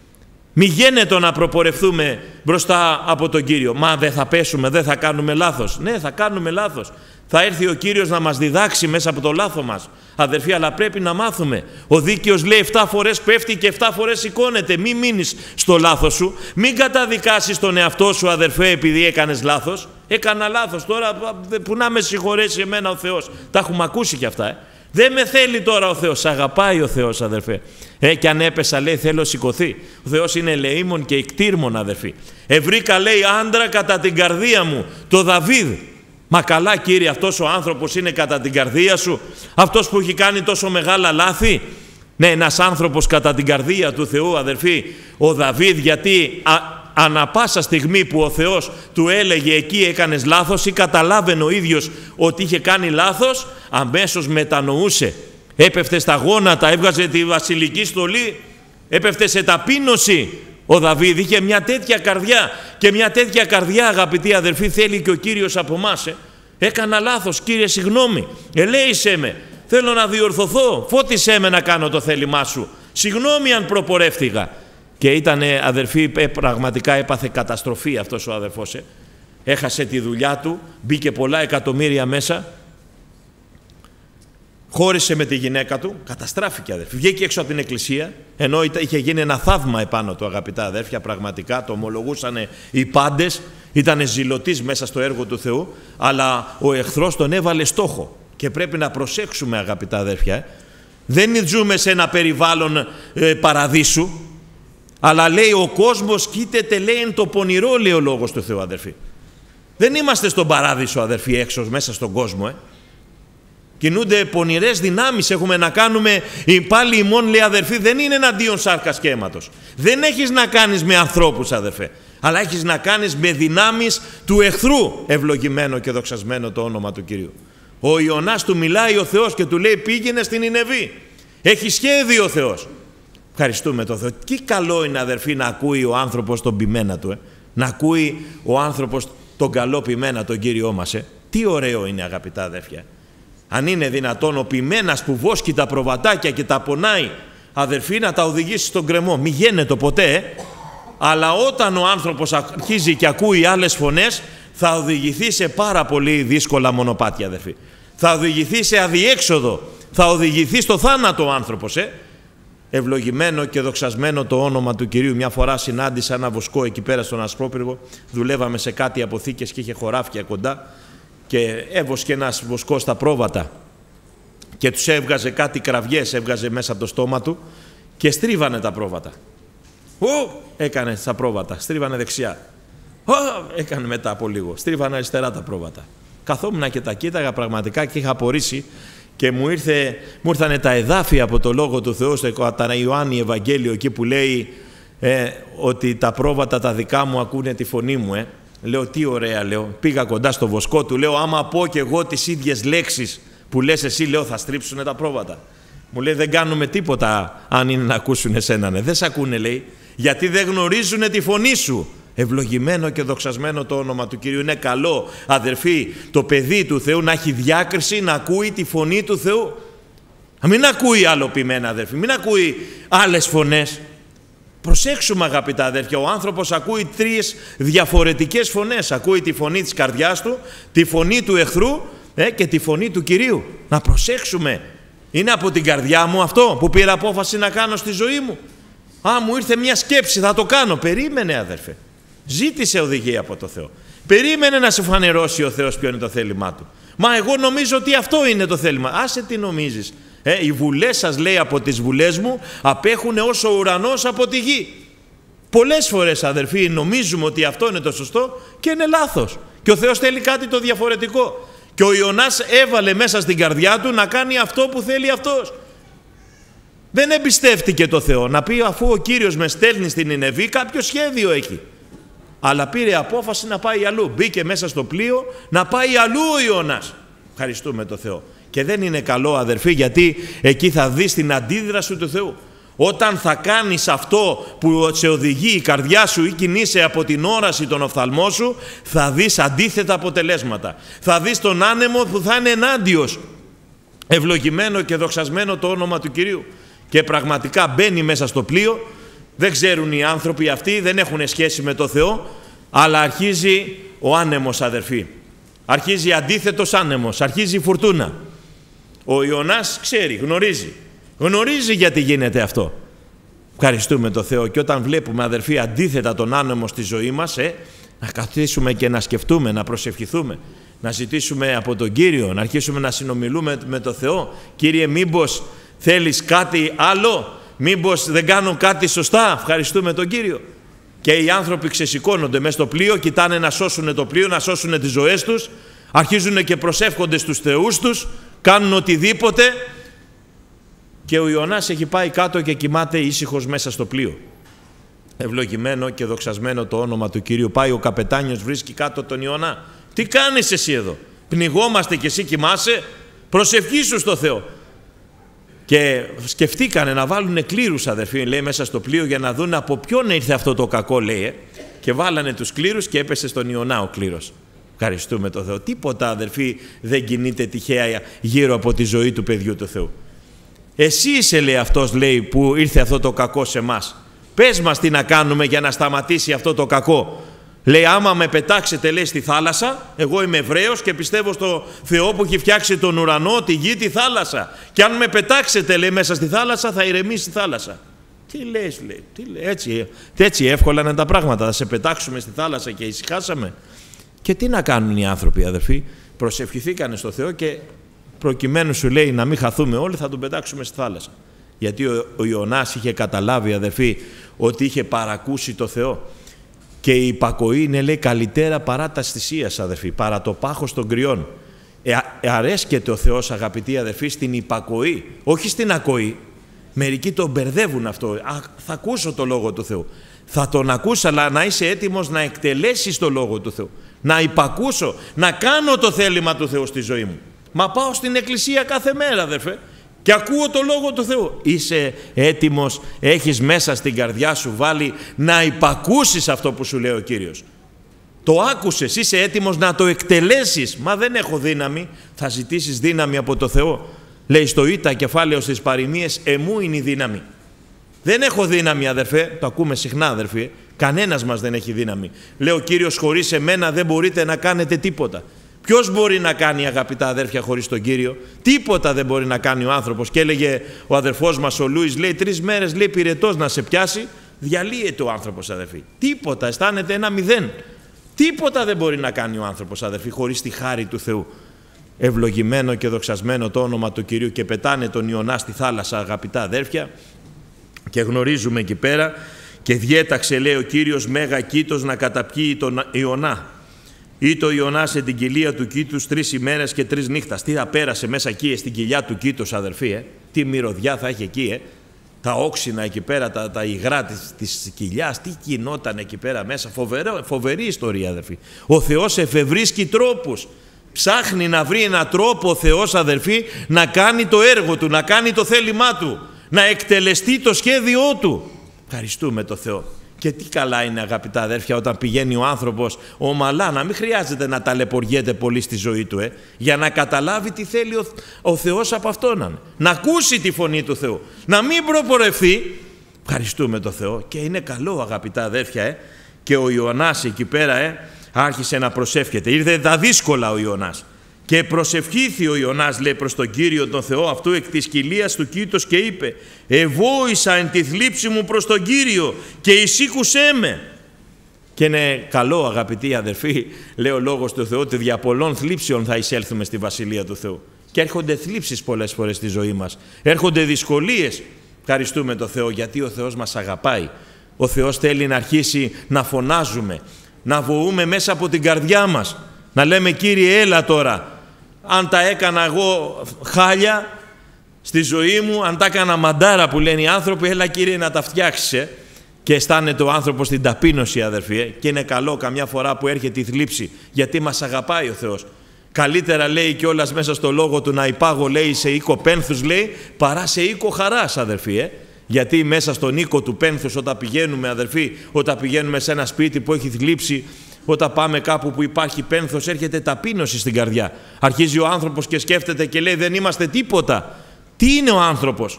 Μη γένετο να προπορευθούμε μπροστά από τον Κύριο. Μα δεν θα πέσουμε, δεν θα κάνουμε λάθος. Ναι, θα κάνουμε λάθος. Θα έρθει ο Κύριος να μας διδάξει μέσα από το λάθο μας. Αδερφοί, αλλά πρέπει να μάθουμε. Ο δίκαιος λέει εφτά φορές πέφτει και εφτά φορές σηκώνεται. Μην μείνεις στο λάθος σου. Μην καταδικάσεις τον εαυτό σου, αδερφέ, επειδή έκανες λάθος. Έκανα λάθος. Τώρα που να με συγχωρέσει εμένα ο Θεός. Τα έχουμε ακούσει κι αυτά. Ε. Δεν με θέλει τώρα ο Θεός. Αγαπάει ο Θεός, αδερφέ. Ε, και αν έπεσα, λέει, θέλω σηκωθεί. Ο Θεός είναι ελεήμων και ικτήρμων, αδερφοί. Ευρήκα, λέει, άντρα κατά την καρδία μου, το Δαβίδ. Μα καλά, Κύριε, αυτός ο άνθρωπος είναι κατά την καρδία σου, αυτός που έχει κάνει τόσο μεγάλα λάθη. Ναι, ένας άνθρωπος κατά την καρδία του Θεού, αδερφοί, ο Δαβίδ, γιατί α, ανα πάσα στιγμή που ο Θεός του έλεγε εκεί έκανες λάθος ή καταλάβαινε ο ίδιος ότι είχε κάνει λάθος, αμέσως μετανοούσε. Έπεφτε στα γόνατα, έβγαζε τη βασιλική στολή, έπεφτε σε ταπείνωση. Ο Δαβίδ είχε μια τέτοια καρδιά, και μια τέτοια καρδιά, αγαπητοί αδερφοί, θέλει και ο Κύριος από εμάς. Ε. Έκανα λάθος, Κύριε, συγγνώμη, ελέησέ με, θέλω να διορθωθώ, φώτισέ με να κάνω το θέλημά σου, συγγνώμη αν προπορεύτηκα. Και ήταν, αδερφοί, πραγματικά έπαθε καταστροφή αυτός ο αδερφός. Ε. Έχασε τη δουλειά του, μπήκε πολλά εκατομμύρια μέσα, χώρισε με τη γυναίκα του, καταστράφηκε, αδέρφια. Βγήκε έξω από την εκκλησία, ενώ είχε γίνει ένα θαύμα επάνω του, αγαπητά αδέρφια, πραγματικά το ομολογούσαν οι πάντες, ήταν ζηλωτής μέσα στο έργο του Θεού, αλλά ο εχθρός τον έβαλε στόχο. Και πρέπει να προσέξουμε, αγαπητά αδέρφια, ε. δεν ζούμε σε ένα περιβάλλον ε, παραδείσου, αλλά λέει ο κόσμος κοίταται, λέει, εν το πονηρό, λέει ο λόγος του Θεού, αδέρφοι. Δεν είμαστε στον παράδεισο, αδέρφοι, έξω μέσα στον κόσμο, ε. Κινούνται πονηρές δυνάμεις, έχουμε να κάνουμε, πάλι ημών, λέει, αδερφοί, δεν είναι εναντίον σάρκας και αίματος. Δεν έχεις να κάνεις με ανθρώπους, αδερφέ, αλλά έχεις να κάνεις με δυνάμεις του εχθρού, ευλογημένο και δοξασμένο το όνομα του Κυρίου. Ο Ιωνάς του μιλάει ο Θεός και του λέει πήγαινε στην Νινεβή. Έχει σχέδιο ο Θεός. Ευχαριστούμε τον Θεό. Τι καλό είναι, αδερφοί, να ακούει ο άνθρωπος τον ποιμένα του, ε? να ακούει ο άνθρωπος τον καλό ποιμένα, τον Κύριό μας. Ε? Τι ωραίο είναι, αγαπητά αδέρφια. Αν είναι δυνατόν ο ποιμένας που βόσκει τα προβατάκια και τα πονάει, αδερφοί, να τα οδηγήσει στον κρεμό. Μη γίνεται ποτέ, ε? αλλά όταν ο άνθρωπος αρχίζει και ακούει άλλες φωνές, θα οδηγηθεί σε πάρα πολύ δύσκολα μονοπάτια, αδερφοί. Θα οδηγηθεί σε αδιέξοδο, θα οδηγηθεί στο θάνατο ο άνθρωπος. Ε? Ευλογημένο και δοξασμένο το όνομα του Κυρίου. Μια φορά συνάντησα ένα βοσκό εκεί πέρα στον Ασπρόπυργο. Δουλεύαμε σε κάτι αποθήκες και είχε χωράφια κοντά και έβοσκε ένας βοσκός στα πρόβατα και τους έβγαζε κάτι κραυγές, έβγαζε μέσα από το στόμα του και στρίβανε τα πρόβατα. Ω, έκανε στα πρόβατα, στρίβανε δεξιά. Ω, έκανε μετά από λίγο, στρίβανε αριστερά τα πρόβατα. Καθόμουν και τα κοίταγα πραγματικά και είχα απορρίσει και μου, ήρθε, μου ήρθανε τα εδάφια από το Λόγο του Θεού στο Ιωάννη Ευαγγέλιο εκεί που λέει ε, ότι τα πρόβατα τα δικά μου ακούνε τη φωνή μου. Ε. Λέω τι ωραία, λέω. Πήγα κοντά στο βοσκό του, λέω άμα πω και εγώ τις ίδιες λέξεις που λες εσύ, λέω θα στρίψουνε τα πρόβατα. Μου λέει δεν κάνουμε τίποτα αν είναι να ακούσουν εσέναν. Δεν σ' ακούνε, λέει, γιατί δεν γνωρίζουν τη φωνή σου. Ευλογημένο και δοξασμένο το όνομα του Κυρίου. Είναι καλό, αδερφοί, το παιδί του Θεού να έχει διάκριση, να ακούει τη φωνή του Θεού. Να μην ακούει άλλοποιημένα, αδερφοί, μην ακούει άλλες φωνές. Προσέξουμε, αγαπητά αδέρφια, ο άνθρωπος ακούει τρεις διαφορετικές φωνές. Ακούει τη φωνή της καρδιάς του, τη φωνή του εχθρού ε, και τη φωνή του Κυρίου. Να προσέξουμε. Είναι από την καρδιά μου αυτό που πήρα απόφαση να κάνω στη ζωή μου. Α, μου ήρθε μια σκέψη, θα το κάνω. Περίμενε, αδερφέ. Ζήτησε οδηγία από το Θεό. Περίμενε να σου φανερώσει ο Θεός ποιο είναι το θέλημά του. Μα εγώ νομίζω ότι αυτό είναι το θέλημα. Άσε τι νομίζεις. Ε, οι βουλές σας, λέει, από τις βουλές μου απέχουν όσο ο ουρανός από τη γη. Πολλές φορές, αδερφοί, νομίζουμε ότι αυτό είναι το σωστό και είναι λάθος. Και ο Θεός θέλει κάτι το διαφορετικό. Και ο Ιωνάς έβαλε μέσα στην καρδιά του να κάνει αυτό που θέλει αυτός. Δεν εμπιστεύτηκε το Θεό. Να πει αφού ο Κύριος με στέλνει στην Νινεβή, κάποιο σχέδιο έχει. Αλλά πήρε απόφαση να πάει αλλού. Μπήκε μέσα στο πλοίο να πάει αλλού ο Ιωνάς. Ευχαριστούμε το Θεό. Και δεν είναι καλό, αδερφοί, γιατί εκεί θα δεις την αντίδραση του Θεού. Όταν θα κάνεις αυτό που σε οδηγεί η καρδιά σου ή κινείσαι από την όραση των οφθαλμών σου, θα δεις αντίθετα αποτελέσματα. Θα δεις τον άνεμο που θα είναι ενάντιος. Ευλογημένο και δοξασμένο το όνομα του Κυρίου. Και πραγματικά μπαίνει μέσα στο πλοίο. Δεν ξέρουν οι άνθρωποι αυτοί, δεν έχουν σχέση με το Θεό, αλλά αρχίζει ο άνεμος, αδερφοί. Αρχίζει αντίθετος άνεμος, αρχίζει η φουρτούνα. Ο Ιωνάς ξέρει, γνωρίζει. Γνωρίζει γιατί γίνεται αυτό. Ευχαριστούμε το Θεό. Και όταν βλέπουμε, αδερφοί, αντίθετα τον άνεμο στη ζωή μας, ε, να καθίσουμε και να σκεφτούμε, να προσευχηθούμε, να ζητήσουμε από τον Κύριο, να αρχίσουμε να συνομιλούμε με τον Θεό. Κύριε, μήπως θέλεις κάτι άλλο, μήπως δεν κάνω κάτι σωστά. Ευχαριστούμε τον Κύριο. Και οι άνθρωποι ξεσηκώνονται μέσα στο πλοίο, κοιτάνε να σώσουν το πλοίο, να σώσουν τις ζωές τους, αρχίζουν και προσεύχονται στους θεούς τους, κάνουν οτιδήποτε. Και ο Ιωνάς έχει πάει κάτω και κοιμάται ήσυχος μέσα στο πλοίο. Ευλογημένο και δοξασμένο το όνομα του Κυρίου. Πάει ο καπετάνιος, βρίσκει κάτω τον Ιωνά. Τι κάνεις εσύ εδώ? Πνιγόμαστε και εσύ κοιμάσαι? Προσευχήσου στο Θεό. Και σκεφτήκανε να βάλουν κλήρους, αδερφοί, λέει, μέσα στο πλοίο για να δουν από ποιον ήρθε αυτό το κακό, λέει. Ε. Και βάλανε τους κλήρους και έπεσε στον Ιωνά ο κλήρος. Ευχαριστούμε τον Θεό. Τίποτα, αδερφοί, δεν κινείται τυχαία γύρω από τη ζωή του παιδιού του Θεού. Εσύ είσαι, λέει, αυτός, λέει, που ήρθε αυτό το κακό σε μας. Πες μας τι να κάνουμε για να σταματήσει αυτό το κακό. Λέει, άμα με πετάξετε, λέει, στη θάλασσα, εγώ είμαι Εβραίος και πιστεύω στο Θεό που έχει φτιάξει τον ουρανό, τη γη, τη θάλασσα. Και αν με πετάξετε, λέει, μέσα στη θάλασσα, θα ηρεμήσει η θάλασσα. Τι λες, λέει, τι λέει, έτσι, έτσι εύκολα είναι τα πράγματα. Θα σε πετάξουμε στη θάλασσα και ησυχάσαμε. Και τι να κάνουν οι άνθρωποι, αδερφοί? Προσευχηθήκανε στο Θεό και προκειμένου, σου λέει, να μην χαθούμε όλοι, θα τον πετάξουμε στη θάλασσα. Γιατί ο, ο Ιωνάς είχε καταλάβει, αδερφοί, ότι είχε παρακούσει το Θεό. Και η υπακοή είναι, λέει, καλύτερα παρά τα θυσίας, αδερφοί, παρά το πάχος των κρυών. Ε, ε, αρέσκεται ο Θεός, αγαπητοί αδερφοί, στην υπακοή, όχι στην ακοή. Μερικοί τον μπερδεύουν αυτό. Α, θα ακούσω το Λόγο του Θεού. Θα τον ακούσω, αλλά να είσαι έτοιμος να εκτελέσεις το Λόγο του Θεού. Να υπακούσω, να κάνω το θέλημα του Θεού στη ζωή μου. Μα πάω στην εκκλησία κάθε μέρα, αδερφέ, και ακούω το Λόγο του Θεού. Είσαι έτοιμος, έχεις μέσα στην καρδιά σου βάλει να υπακούσεις αυτό που σου λέει ο Κύριος. Το άκουσες, είσαι έτοιμος να το εκτελέσεις. Μα δεν έχω δύναμη. Θα ζητήσεις δύναμη από το Θεό. Λέει στο Ήτα κεφάλαιο στις παροιμίες, εμού είναι η δύναμη. Δεν έχω δύναμη, αδερφέ. Το ακούμε συχνά, αδερφέ. Κανένας μας δεν έχει δύναμη. Λέει ο Κύριος, χωρίς εμένα δεν μπορείτε να κάνετε τίποτα. Ποιος μπορεί να κάνει, αγαπητά αδέρφια, χωρίς τον Κύριο? Τίποτα δεν μπορεί να κάνει ο άνθρωπος. Και έλεγε ο αδερφός μας ο Λούις, λέει, τρεις μέρες λέει πυρετός να σε πιάσει, διαλύεται ο άνθρωπος, αδερφοί. Τίποτα, αισθάνεται ένα μηδέν. Τίποτα δεν μπορεί να κάνει ο άνθρωπος, αδερφοί, χωρίς τη χάρη του Θεού. Ευλογημένο και δοξασμένο το όνομα του Κυρίου. Και πετάνε τον Ιωνά στη θάλασσα, αγαπητά αδέρφια, και γνωρίζουμε εκεί πέρα, και διέταξε, λέει ο Κύριος, μέγα κήτος να καταπιεί τον Ιωνά. Ήτο ο Ιωνάς σε την κοιλία του κήτους τρεις ημέρες και τρεις νύχτας. Τι θα πέρασε μέσα εκεί, στην κοιλιά του κήτους, αδερφοί, ε? Τι μυρωδιά θα έχει εκεί, ε? Τα όξινα εκεί πέρα, τα, τα υγρά της, της κοιλιάς, τι γινόταν εκεί πέρα μέσα. Φοβερό, φοβερή ιστορία, αδερφοί. Ο Θεός εφευρίσκει τρόπους. Ψάχνει να βρει έναν τρόπο ο Θεός, αδερφοί, να κάνει το έργο του, να κάνει το θέλημά του, να εκτελεστεί το σχέδιό του. Ευχαριστούμε το Θεό. Και τι καλά είναι, αγαπητά αδέρφια, όταν πηγαίνει ο άνθρωπος ομαλά, να μην χρειάζεται να ταλαιπωριέται πολύ στη ζωή του, ε, για να καταλάβει τι θέλει ο, ο Θεός από αυτόν. Να, να ακούσει τη φωνή του Θεού, να μην προπορευθεί. Ευχαριστούμε το Θεό. Και είναι καλό, αγαπητά αδέρφια, ε, και ο Ιωνάς εκεί πέρα ε, άρχισε να προσεύχεται. Ήρθε τα δύσκολα ο Ιωνάς. Και προσευχήθη ο Ιωνάς, λέει, προς τον Κύριο τον Θεό αυτού εκ της κοιλίας του κήτος και είπε, «Εβόησα εν τη θλίψη μου προς τον Κύριο και εισήκουσέ με». Και είναι καλό, αγαπητοί αδερφοί, λέει ο λόγος του Θεού, ότι δια πολλών θλίψεων θα εισέλθουμε στη Βασιλεία του Θεού. Και έρχονται θλίψεις πολλές φορές στη ζωή μας. Έρχονται δυσκολίες. Ευχαριστούμε τον Θεό, γιατί ο Θεός μας αγαπάει. Ο Θεός θέλει να αρχίσει να φωνάζουμε, να βοούμε μέσα από την καρδιά μας. Να λέμε, Κύριε, έλα τώρα. Αν τα έκανα εγώ χάλια στη ζωή μου, αν τα έκανα μαντάρα που λένε οι άνθρωποι, έλα, Κύριε, να τα φτιάξεις. Ε. Και αισθάνεται ο άνθρωπος την ταπείνωση, αδερφοί. Ε. Και είναι καλό καμιά φορά που έρχεται η θλίψη, γιατί μας αγαπάει ο Θεός. Καλύτερα, λέει κιόλας μέσα στο λόγο του, να υπάγω, λέει, σε οίκο πένθους, λέει, παρά σε οίκο χαράς, αδερφοί. Ε. Γιατί μέσα στον οίκο του πένθους, όταν πηγαίνουμε, αδερφοί, όταν πηγαίνουμε σε ένα σπίτι που έχει θλίψει, όταν πάμε κάπου που υπάρχει πένθος, έρχεται ταπείνωση στην καρδιά. Αρχίζει ο άνθρωπος και σκέφτεται και λέει, δεν είμαστε τίποτα. Τι είναι ο άνθρωπος?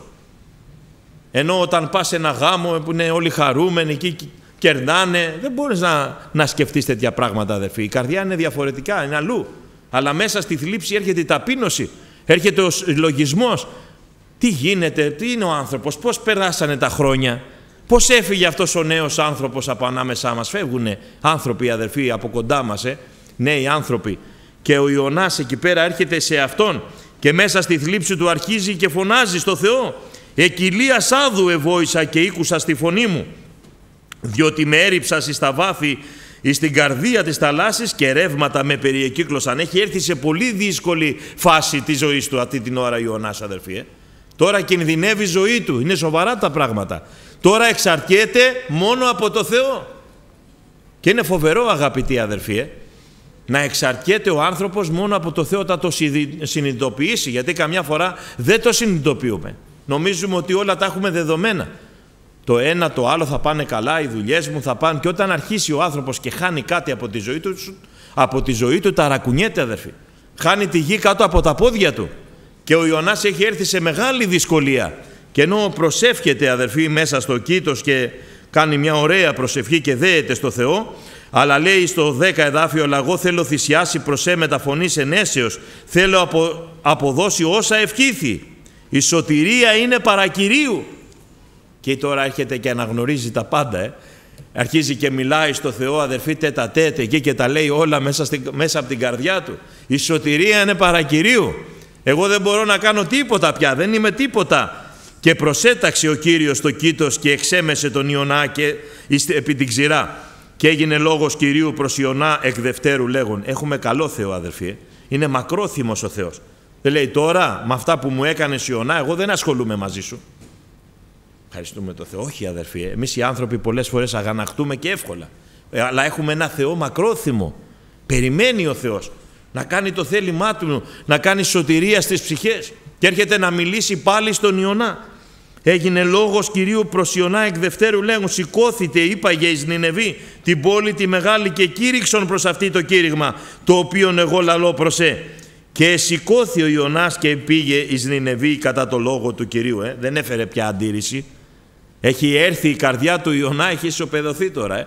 Ενώ όταν πας σε ένα γάμο που είναι όλοι χαρούμενοι, εκεί κερνάνε, δεν μπορείς να, να σκεφτείς τέτοια πράγματα, αδερφοί. Η καρδιά είναι διαφορετικά, είναι αλλού. Αλλά μέσα στη θλίψη έρχεται η ταπείνωση, έρχεται ο λογισμός. Τι γίνεται, τι είναι ο άνθρωπος, πώς περάσανε τα χρόνια. Πώς έφυγε αυτός ο νέος άνθρωπος από ανάμεσά μας? Φεύγουνε άνθρωποι, αδερφοί, από κοντά μας, ε, νέοι άνθρωποι. Και ο Ιωνάς εκεί πέρα έρχεται σε αυτόν και μέσα στη θλίψη του αρχίζει και φωνάζει στο Θεό. «Εκκυλία σάδου εβόησα και ήκουσα στη φωνή μου, διότι με έριψας εις τα βάθη, εις την καρδία της θαλάσσης και ρεύματα με περιεκύκλωσαν». Έχει έρθει σε πολύ δύσκολη φάση της ζωής του αυτή την ώρα ο Ιωνάς, αδερφοί. Ε. Τώρα κινδυνεύει η ζωή του, είναι σοβαρά τα πράγματα. Τώρα εξαρτιέται μόνο από το Θεό. Και είναι φοβερό, αγαπητοί αδερφοί, ε, να εξαρτιέται ο άνθρωπος μόνο από το Θεό όταν το συνειδητοποιήσει, γιατί καμιά φορά δεν το συνειδητοποιούμε. Νομίζουμε ότι όλα τα έχουμε δεδομένα. Το ένα, το άλλο θα πάνε καλά, οι δουλειές μου θα πάνε, και όταν αρχίσει ο άνθρωπος και χάνει κάτι από τη ζωή του, από τη ζωή του ταρακουνιέται, αδερφοί. Χάνει τη γη κάτω από τα πόδια του. Και ο Ιωνάς έχει έρθει σε μεγάλη δυσκολία. Και ενώ προσεύχεται, αδερφοί, μέσα στο κήτος και κάνει μια ωραία προσευχή και δέεται στο Θεό, αλλά λέει στο δέκα εδάφιο, «Λαγώ θέλω θυσιάσει προς έμετα φωνής ενέσεως, θέλω απο, αποδώσει όσα ευχήθη. Η σωτηρία είναι παρακυρίου». Και τώρα έρχεται και αναγνωρίζει τα πάντα. Ε. Αρχίζει και μιλάει στο Θεό, αδερφοί, τέτα τέτα εκεί, και τα λέει όλα μέσα, στη, μέσα από την καρδιά του. Η σωτηρία είναι παρακυρίου. Εγώ δεν μπορώ να κάνω τίποτα πια, δεν είμαι τίποτα. Και προσέταξε ο Κύριος το κήτος και εξέμεσε τον Ιωνά και επί την ξηρά. Και έγινε λόγος Κυρίου προς Ιωνά εκ δευτέρου λέγον. Έχουμε καλό Θεό, αδερφοί. Είναι μακρόθυμος ο Θεός. Δεν λέει, τώρα με αυτά που μου έκανες, Ιωνά, εγώ δεν ασχολούμαι μαζί σου. Ευχαριστούμε το Θεό. Όχι, αδερφοί. Εμείς οι άνθρωποι πολλές φορές αγανακτούμε και εύκολα. Αλλά έχουμε ένα Θεό μακρόθυμο. Περιμένει ο Θεός να κάνει το θέλημά του, να κάνει σωτηρία στις ψυχές. Και έρχεται να μιλήσει πάλι στον Ιωνά. Έγινε λόγος Κυρίου προς Ιωνά εκ δευτέρου λέγον, σηκώθητε, είπαγε εις Νινεβή, την πόλη τη μεγάλη, και κήρυξον προς αυτή το κήρυγμα, το οποίον εγώ λαλώ προς ε. Και σηκώθη ο Ιωνάς και πήγε εις Νινεβή κατά το λόγο του Κυρίου. Ε. Δεν έφερε πια αντίρρηση. Έχει έρθει η καρδιά του Ιωνά, έχει ισοπεδωθεί τώρα. Ε.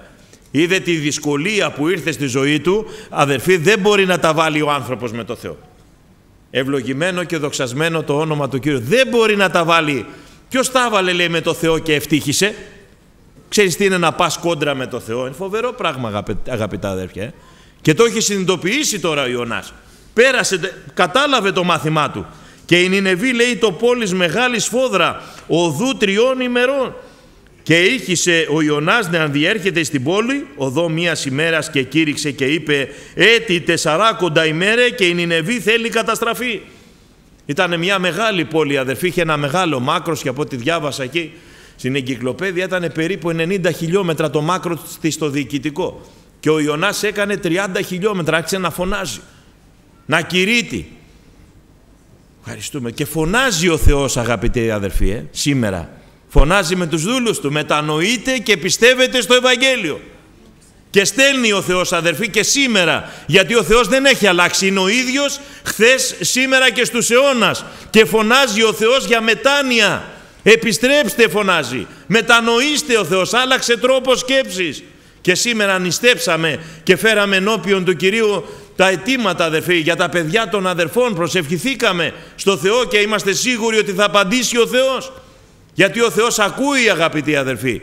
Είδε τη δυσκολία που ήρθε στη ζωή του, αδερφοί, δεν μπορεί να τα βάλει ο άνθρωπος με το Θεό. Ευλογημένο και δοξασμένο το όνομα του Κύριου. Δεν μπορεί να τα βάλει. Ποιος τα βάλε, λέει, με το Θεό και ευτύχησε? Ξέρεις τι είναι να πας κόντρα με το Θεό? Είναι φοβερό πράγμα, αγαπητά αδέρφια. Ε? Και το έχει συνειδητοποιήσει τώρα ο Ιωνάς. Πέρασε, κατάλαβε το μάθημά του. Και η Νινεβή, λέει, το πόλης μεγάλη σφόδρα, οδού τριών ημερών. Και ήχησε ο Ιωνάς να διέρχεται στην πόλη, οδό μίας ημέρας, και κήρυξε και είπε: έτη τεσσαράκοντα ημέρε και η Νινεβή θέλει καταστραφή. Ήταν μια μεγάλη πόλη, αδερφοί, είχε ένα μεγάλο μάκρος, και από ό,τι διάβασα εκεί στην εγκυκλοπαίδεια ήταν περίπου ενενήντα χιλιόμετρα το μάκρο της στο διοικητικό. Και ο Ιωνάς έκανε τριάντα χιλιόμετρα, άρχισε να φωνάζει, να κηρύττει. Ευχαριστούμε. Και φωνάζει ο Θεός, αγαπητοί αδερφοί, ε, σήμερα. Φωνάζει με τους δούλους του: μετανοείτε και πιστεύετε στο Ευαγγέλιο. Και στέλνει ο Θεός, αδερφοί, και σήμερα, γιατί ο Θεός δεν έχει αλλάξει, είναι ο ίδιος χθες, σήμερα και στους αιώνας. Και φωνάζει ο Θεός για μετάνοια. Επιστρέψτε, φωνάζει. Μετανοήστε, ο Θεός άλλαξε τρόπο σκέψης. Και σήμερα νηστέψαμε και φέραμε ενώπιον του Κυρίου τα αιτήματα, αδερφοί, για τα παιδιά των αδερφών. Προσευχηθήκαμε στο Θεό και είμαστε σίγουροι ότι θα απαντήσει ο Θεός. Γιατί ο Θεός ακούει, αγαπητοί αδερφοί.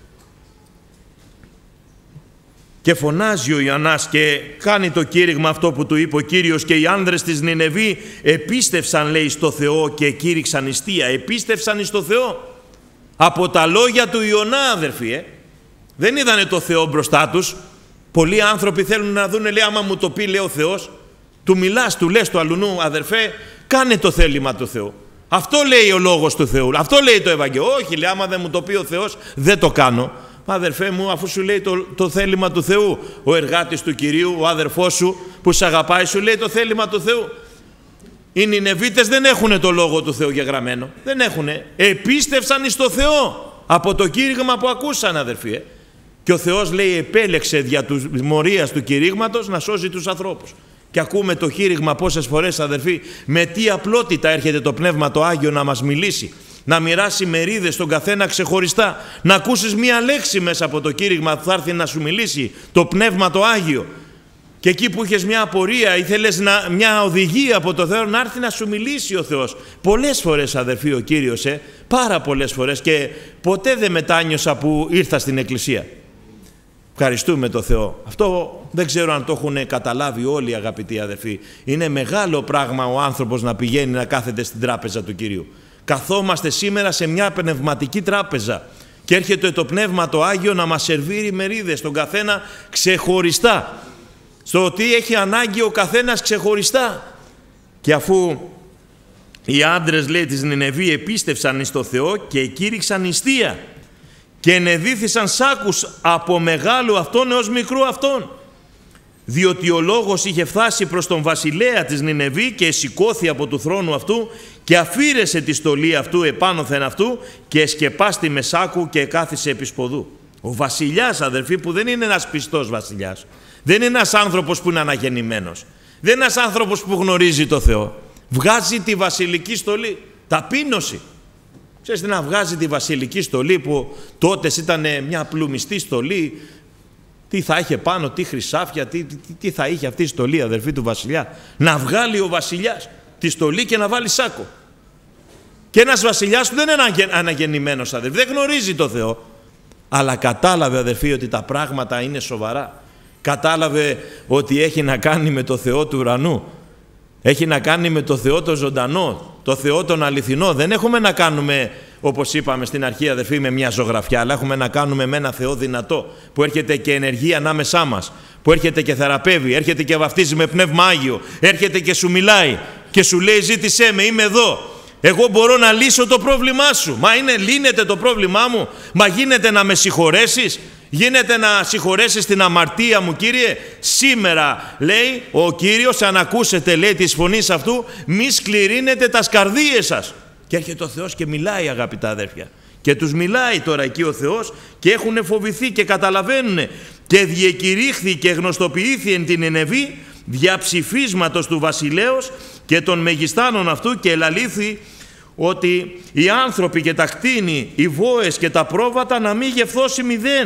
Και φωνάζει ο Ιωνάς και κάνει το κήρυγμα αυτό που του είπε ο Κύριος: και οι άνδρες της Νινεβή επίστευσαν, λέει, στο Θεό και κήρυξαν νηστεία. Επίστευσαν στο Θεό. Από τα λόγια του Ιωνά, αδερφοί, ε. Δεν είδανε το Θεό μπροστά τους. Πολλοί άνθρωποι θέλουν να δουν, λέει, άμα μου το πει, λέει, ο Θεός. Του μιλάς, του λες του αλουνού: αδερφέ, κάνε το θέλημα του Θεού. Αυτό λέει ο λόγος του Θεού. Αυτό λέει το Ευαγγέλιο. Όχι, λέει, άμα δεν μου το πει ο Θεός, δεν το κάνω. Μα αδερφέ μου, αφού σου λέει το, το θέλημα του Θεού, ο εργάτης του Κυρίου, ο αδερφός σου που σε αγαπάει, σου λέει το θέλημα του Θεού. Οι Νινεβίτες δεν έχουν το λόγο του Θεού γεγραμμένο. Δεν έχουνε. Επίστευσαν στο Θεό από το κήρυγμα που ακούσαν, αδερφοί. Ε. Και ο Θεός, λέει, επέλεξε δια του μορίας του κηρύγματος να σώζει τους ανθρώπους. Και ακούμε το κήρυγμα πόσες φορές, αδερφοί, με τι απλότητα έρχεται το Πνεύμα το Άγιο να μας μιλήσει, να μοιράσει μερίδες στον καθένα ξεχωριστά, να ακούσεις μία λέξη μέσα από το κήρυγμα που θα έρθει να σου μιλήσει το Πνεύμα το Άγιο. Και εκεί που είχες μια απορία, ήθελες να, μια οδηγία από το Θεό, να έρθει να σου μιλήσει ο Θεός. Πολλές φορές, αδερφοί, ο Κύριος, ε, πάρα πολλές φορές, και ποτέ δεν μετάνιωσα που ήρθα στην Εκκλησία. Ευχαριστούμε το Θεό. Αυτό δεν ξέρω αν το έχουν καταλάβει όλοι, αγαπητοί αδερφοί. Είναι μεγάλο πράγμα ο άνθρωπος να πηγαίνει να κάθεται στην τράπεζα του Κυρίου. Καθόμαστε σήμερα σε μια πνευματική τράπεζα και έρχεται το Πνεύμα το Άγιο να μας σερβίρει μερίδες, τον καθένα ξεχωριστά, στο ότι έχει ανάγκη ο καθένας ξεχωριστά. Και αφού οι άντρες, λέει, της Νινεβή επίστευσαν στο Θεό και κήρυξαν νηστεία και ενεδίθησαν σάκους από μεγάλου αυτόν έως μικρού αυτόν, διότι ο λόγος είχε φτάσει προς τον βασιλέα της Νινεβή και σηκώθη από του θρόνου αυτού και αφήρεσε τη στολή αυτού επάνωθεν αυτού και εσκεπάστη με σάκου και κάθισε επί σποδού. Ο βασιλιάς, αδερφοί, που δεν είναι ένας πιστός βασιλιάς, δεν είναι ένας άνθρωπος που είναι αναγεννημένος, δεν είναι ένας άνθρωπος που γνωρίζει το Θεό, βγάζει τη βασιλική στολή, ταπείνωση. Ξέρεις τι, να βγάζει τη βασιλική στολή που τότε ήταν μια πλουμιστή στολή, τι θα είχε πάνω, τι χρυσάφια, τι, τι, τι θα είχε αυτή η στολή, αδερφή του βασιλιά. Να βγάλει ο βασιλιάς τη στολή και να βάλει σάκο. Και ένας βασιλιάς που δεν είναι αναγεννημένος, αδερφή, δεν γνωρίζει το Θεό, αλλά κατάλαβε, αδερφοί, ότι τα πράγματα είναι σοβαρά. Κατάλαβε ότι έχει να κάνει με το Θεό του ουρανού. Έχει να κάνει με το Θεό το ζωντανό, το Θεό τον αληθινό. Δεν έχουμε να κάνουμε, όπως είπαμε στην αρχή, αδερφοί, με μια ζωγραφιά, αλλά έχουμε να κάνουμε με ένα Θεό δυνατό, που έρχεται και ενεργεί ανάμεσά μας, που έρχεται και θεραπεύει, έρχεται και βαφτίζει με Πνεύμα Άγιο, έρχεται και σου μιλάει και σου λέει: ζήτησέ με, είμαι εδώ. Εγώ μπορώ να λύσω το πρόβλημά σου. Μα είναι, λύνεται το πρόβλημά μου? Μα γίνεται να με συγχωρέσεις? Γίνεται να συγχωρέσεις την αμαρτία μου, Κύριε? Σήμερα, λέει ο Κύριος, αν ακούσετε, λέει, της φωνής αυτού, μη σκληρύνετε τας καρδίες σας. Και έρχεται ο Θεός και μιλάει, αγαπητά αδέρφια. Και τους μιλάει τώρα εκεί ο Θεός και έχουν φοβηθεί και καταλαβαίνουν. Και διεκηρύχθη και γνωστοποιήθη εν την Νινεβή δια ψηφίσματος του βασιλέως και των μεγιστάνων αυτού, και ελαλήθη ότι οι άνθρωποι και τα κτήνη, οι βόες και τα πρόβατα να μην γευθώσει μηδέν,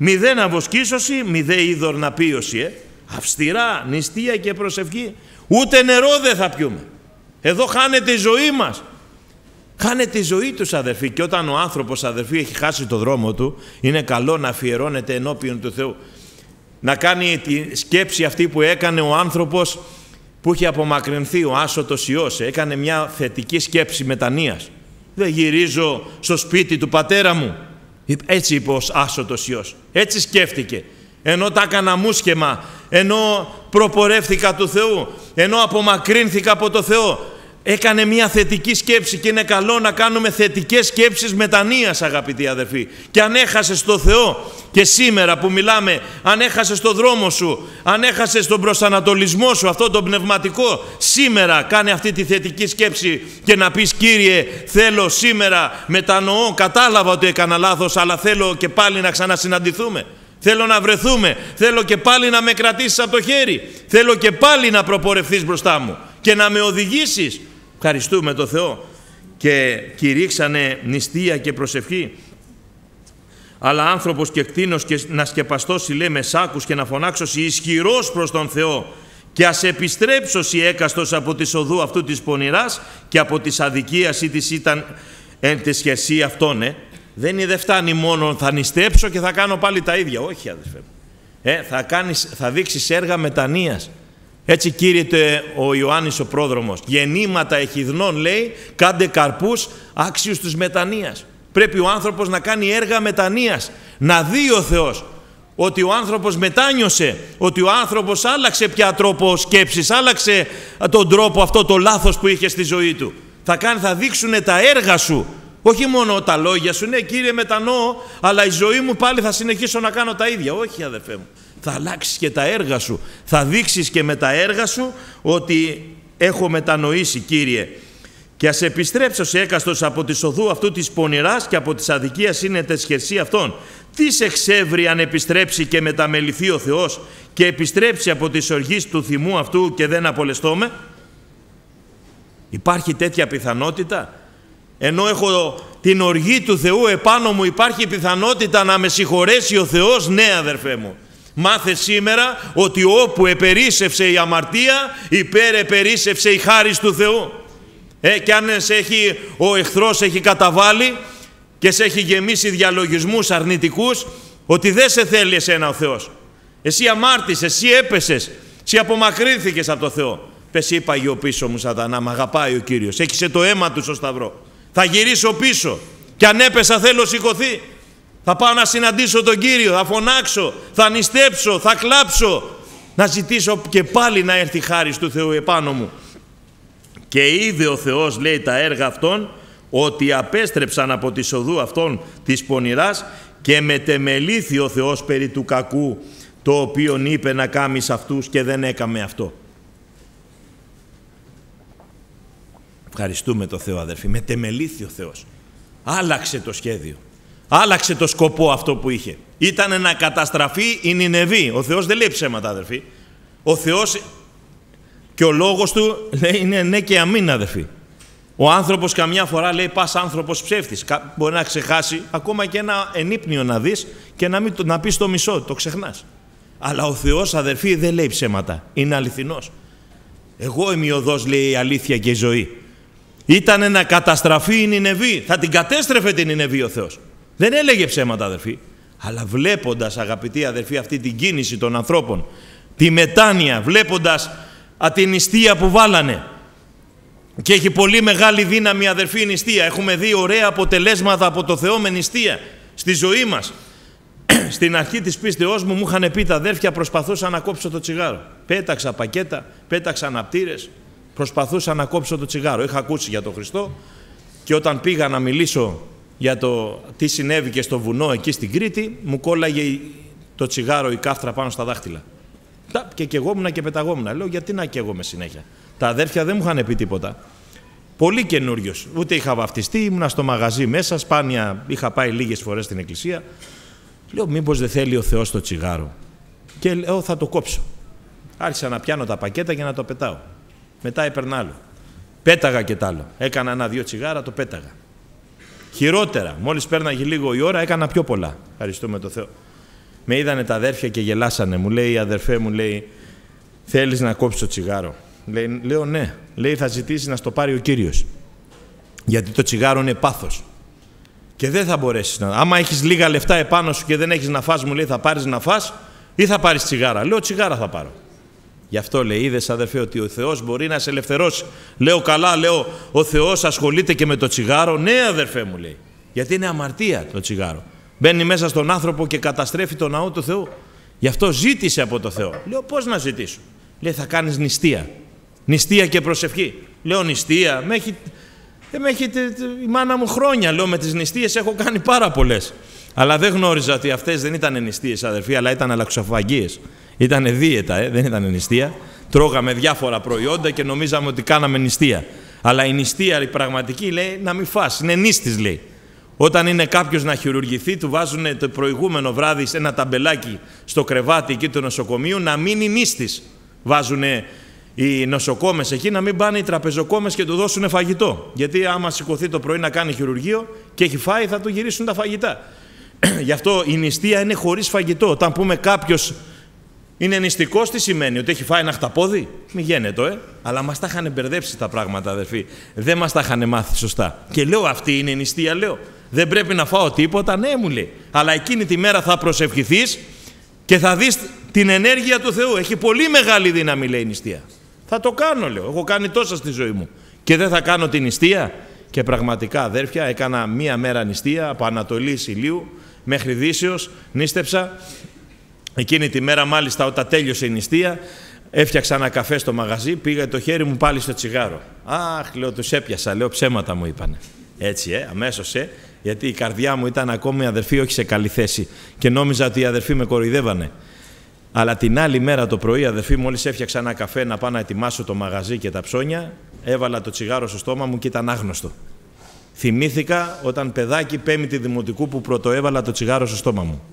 Μηδέν αβοσκήσωση, μηδέ είδωρ να πίωση. Ε. Αυστηρά, νηστεία και προσευχή. Ούτε νερό δεν θα πιούμε. Εδώ χάνεται η ζωή μας. Χάνεται η ζωή τους, αδερφοί. Και όταν ο άνθρωπος, αδερφοί, έχει χάσει το δρόμο του, είναι καλό να αφιερώνεται ενώπιον του Θεού. Να κάνει τη σκέψη αυτή που έκανε ο άνθρωπος που είχε απομακρυνθεί, ο άσωτος Υιός. Έκανε μια θετική σκέψη μετανοίας. Δεν γυρίζω στο σπίτι του πατέρα μου. Έτσι είπε ο άσωτος Υιός. Έτσι σκέφτηκε. Ενώ τα έκανα μούσχεμα, ενώ προπορεύθηκα του Θεού, ενώ απομακρύνθηκα από το Θεό. Έκανε μια θετική σκέψη και είναι καλό να κάνουμε θετικές σκέψεις μετανοίας, αγαπητοί αδερφοί. Και αν έχασες το Θεό και σήμερα που μιλάμε, αν έχασες το δρόμο σου, αν έχασες τον προσανατολισμό σου, αυτό το πνευματικό, σήμερα κάνε αυτή τη θετική σκέψη και να πεις, Κύριε, θέλω σήμερα, μετανοώ, κατάλαβα ότι έκανα λάθος, αλλά θέλω και πάλι να ξανασυναντηθούμε. Θέλω να βρεθούμε, θέλω και πάλι να με κρατήσεις από το χέρι, θέλω και πάλι να προπορευθείς μπροστά μου και να με οδηγήσεις. Ευχαριστούμε το Θεό. Και κηρύξανε νηστεία και προσευχή. Αλλά άνθρωπος και κτήνος και να σκεπαστώσει, λέει, με σάκους και να φωνάξωση ισχυρός προς τον Θεό και ας επιστρέψωση έκαστος από τη οδού αυτού της πονηράς και από της αδικίας ή της ήταν εν τη σχεσή αυτών. Ε. Δεν είναι, δεν φτάνει μόνο θα νηστέψω και θα κάνω πάλι τα ίδια. Όχι, αδερφέ μου. Ε, θα, κάνεις, θα δείξεις έργα μετανοίας. Έτσι κήρυτε ο Ιωάννης ο πρόδρομος. Γεννήματα εχιδνών, λέει, κάντε καρπούς άξιους τους μετανοίας. Πρέπει ο άνθρωπος να κάνει έργα μετανοίας. Να δει ο Θεός ότι ο άνθρωπος μετάνιωσε, ότι ο άνθρωπος άλλαξε πια τρόπο σκέψης, άλλαξε τον τρόπο αυτό το λάθος που είχε στη ζωή του. Θα, κάνει, θα δείξουν τα έργα σου. Όχι μόνο τα λόγια σου, ναι Κύριε μετανοώ, αλλά η ζωή μου πάλι θα συνεχίσω να κάνω τα ίδια. Όχι, αδερφέ μου. Θα αλλάξεις και τα έργα σου. Θα δείξεις και με τα έργα σου ότι έχω μετανοήσει, Κύριε. Και ας επιστρέψω σε έκαστος από τη οδού αυτού της πονηράς και από της αδικίας είναι τεσχερσή αυτών. Τι σε εξεύρει αν επιστρέψει και μεταμεληθεί ο Θεός και επιστρέψει από τις οργής του θυμού αυτού και δεν απολεστώμε. Υπάρχει τέτοια πιθανότητα? Ενώ έχω την οργή του Θεού επάνω μου, υπάρχει πιθανότητα να με συγχωρέσει ο Θεός? Ναι, αδερφέ μου. Μάθε σήμερα ότι όπου επερίσσευσε η αμαρτία, υπέρ επερίσσευσε η χάρις του Θεού. Ε, και αν σε έχει, ο εχθρός έχει καταβάλει και σε έχει γεμίσει διαλογισμούς αρνητικούς, ότι δεν σε θέλει εσένα ο Θεός. Εσύ αμάρτησες, εσύ έπεσες, εσύ απομακρύνθηκες από το Θεό. Πες, είπα γιο πίσω μου Σατανά, μ' αγαπάει ο Κύριος, έχισε το αίμα του στο σταυρό. Θα γυρίσω πίσω και αν έπεσα θέλω σηκωθεί. Θα πάω να συναντήσω τον Κύριο, θα φωνάξω, θα νηστέψω, θα κλάψω. Να ζητήσω και πάλι να έρθει η χάρις του Θεού επάνω μου. Και είδε ο Θεός, λέει, τα έργα αυτών, ότι απέστρεψαν από τη οδού αυτών της πονηράς και μετεμελήθη ο Θεός περί του κακού, το οποίον είπε να κάνει σε αυτούς και δεν έκαμε αυτό. Ευχαριστούμε το Θεό, αδερφοί. Μετεμελήθη ο Θεός. Άλλαξε το σχέδιο. Άλλαξε το σκοπό αυτό που είχε. Ήταν να καταστραφεί η Νινεβή. Ο Θεός δεν λέει ψέματα, αδερφοί. Ο Θεός και ο λόγος του λέει είναι ναι και αμήν, αδερφοί. Ο άνθρωπος καμιά φορά λέει πας άνθρωπος ψεύτης. Μπορεί να ξεχάσει ακόμα και ένα ενύπνιο να δεις και να, μην, να πεις το μισό, το ξεχνάς. Αλλά ο Θεός, αδερφοί, δεν λέει ψέματα. Είναι αληθινός. Εγώ είμαι η οδός, λέει, η αλήθεια και η ζωή. Ήτανε να καταστραφεί η Νινεβή. Θα την κατέστρεφε την Νινεβή ο Θεός. Δεν έλεγε ψέματα, αδερφοί. Αλλά βλέποντας, αγαπητοί αδερφοί, αυτή την κίνηση των ανθρώπων, τη μετάνοια, βλέποντας α, την νηστεία που βάλανε, και έχει πολύ μεγάλη δύναμη, αδερφοί, η νηστεία. Έχουμε δει ωραία αποτελέσματα από το Θεό με νηστεία στη ζωή μας. Στην αρχή της πίστεώς μου, μου είχαν πει τα αδέρφια, προσπαθούσα να κόψω το τσιγάρο. Πέταξα πακέτα, πέταξα αναπτήρες, προσπαθούσα να κόψω το τσιγάρο. Είχα ακούσει για τον Χριστό και όταν πήγα να μιλήσω για το τι συνέβηκε στο βουνό εκεί στην Κρήτη, μου κόλλαγε το τσιγάρο, η κάφτρα πάνω στα δάχτυλα. Και καιγόμουν και πεταγόμουν. Λέω, γιατί να καίγομαι συνέχεια? Τα αδέρφια δεν μου είχαν πει τίποτα. Πολύ καινούριος. Ούτε είχα βαφτιστεί, ήμουνα στο μαγαζί μέσα, σπάνια είχα πάει λίγες φορές στην εκκλησία. Λέω, μήπως δεν θέλει ο Θεός το τσιγάρο? Και λέω, θα το κόψω. Άρχισα να πιάνω τα πακέτα και να το πετάω. Μετά έπαιρνα άλλο. Πέταγα και τ' άλλο. Έκανα ένα-δύο τσιγάρα, το πέταγα. Χειρότερα, μόλις πέρναγε λίγο η ώρα, έκανα πιο πολλά. Ευχαριστούμε τον Θεό. Με είδανε τα αδέρφια και γελάσανε. Μου λέει, αδερφέ μου, λέει, θέλεις να κόψεις το τσιγάρο? Λέει, λέω ναι. Λέει, θα ζητήσει να στο πάρει ο Κύριος. Γιατί το τσιγάρο είναι πάθος. Και δεν θα μπορέσεις να... Άμα έχεις λίγα λεφτά επάνω σου και δεν έχεις να φας, μου λέει, θα πάρεις να φας ή θα πάρεις τσιγάρα? Λέω, τσιγάρα θα πάρω. Γι' αυτό λέει, είδες αδερφέ ότι ο Θεός μπορεί να σε ελευθερώσει? Λέω, καλά, λέω, ο Θεός ασχολείται και με το τσιγάρο? Ναι αδερφέ μου, λέει, γιατί είναι αμαρτία το τσιγάρο. Μπαίνει μέσα στον άνθρωπο και καταστρέφει το ναό του Θεού. Γι' αυτό ζήτησε από το Θεό. Λέω, πώς να ζητήσω? Λέει, θα κάνεις νηστεία. Νηστεία και προσευχή. Λέω, νηστεία? Με έχει, με έχει η μάνα μου χρόνια, λέω, με τις νηστείες έχω κάνει πάρα πολλές. Αλλά δεν γνώριζα ότι αυτές δεν ήταν νηστείες, αδερφοί, αλλά ήταν αλλαξοφαγίες. Ήτανε δίαιτα, ε, δεν ήταν νηστεία. Τρώγαμε διάφορα προϊόντα και νομίζαμε ότι κάναμε νηστεία. Αλλά η νηστεία η πραγματική, λέει, να μην φας. Είναι νήστης, λέει. Όταν είναι κάποιος να χειρουργηθεί, του βάζουν το προηγούμενο βράδυ σε ένα ταμπελάκι στο κρεβάτι εκεί του νοσοκομείου να μείνει νήστης. Βάζουν οι νοσοκόμες εκεί να μην πάνε οι τραπεζοκόμες και του δώσουν φαγητό. Γιατί άμα σηκωθεί το πρωί να κάνει χειρουργείο και έχει φάει, θα του γυρίσουν τα φαγητά. Γι' αυτό η νηστεία είναι χωρίς φαγητό. Όταν πούμε κάποιος είναι νηστικός, τι σημαίνει? Ότι έχει φάει ένα χταπόδι? Μη γένετο, ε. Αλλά μας τα είχαν μπερδέψει τα πράγματα, αδερφοί. Δεν μας τα είχαν μάθει σωστά. Και λέω, αυτή είναι η νηστεία, λέω. Δεν πρέπει να φάω τίποτα? Ναι, μου λέει. Αλλά εκείνη τη μέρα θα προσευχηθείς και θα δεις την ενέργεια του Θεού. Έχει πολύ μεγάλη δύναμη, λέει, η νηστεία. Θα το κάνω, λέω. Έχω κάνει τόσα στη ζωή μου. Και δεν θα κάνω την νηστεία? Και πραγματικά, αδέρφια, έκανα μία μέρα νηστεία από Ανατολής Ηλίου μέχρι Δύσεως, νήστεψα. Εκείνη τη μέρα, μάλιστα, όταν τέλειωσε η νηστεία, έφτιαξα ένα καφέ στο μαγαζί, πήγα το χέρι μου πάλι στο τσιγάρο. Αχ, λέω, τους έπιασα, λέω, ψέματα μου είπανε. Έτσι, ε, αμέσως, ε, γιατί η καρδιά μου ήταν ακόμη, αδερφοί, όχι σε καλή θέση και νόμιζα ότι οι αδερφοί με κοροϊδεύανε. Αλλά την άλλη μέρα το πρωί, αδερφοί, μόλις έφτιαξα ένα καφέ να πάω να ετοιμάσω το μαγαζί και τα ψώνια, έβαλα το τσιγάρο στο στόμα μου και ήταν άγνωστο. Θυμήθηκα όταν παιδάκι πέμπτη δημοτικού που πρωτοέβαλα το τσιγάρο στο στόμα μου.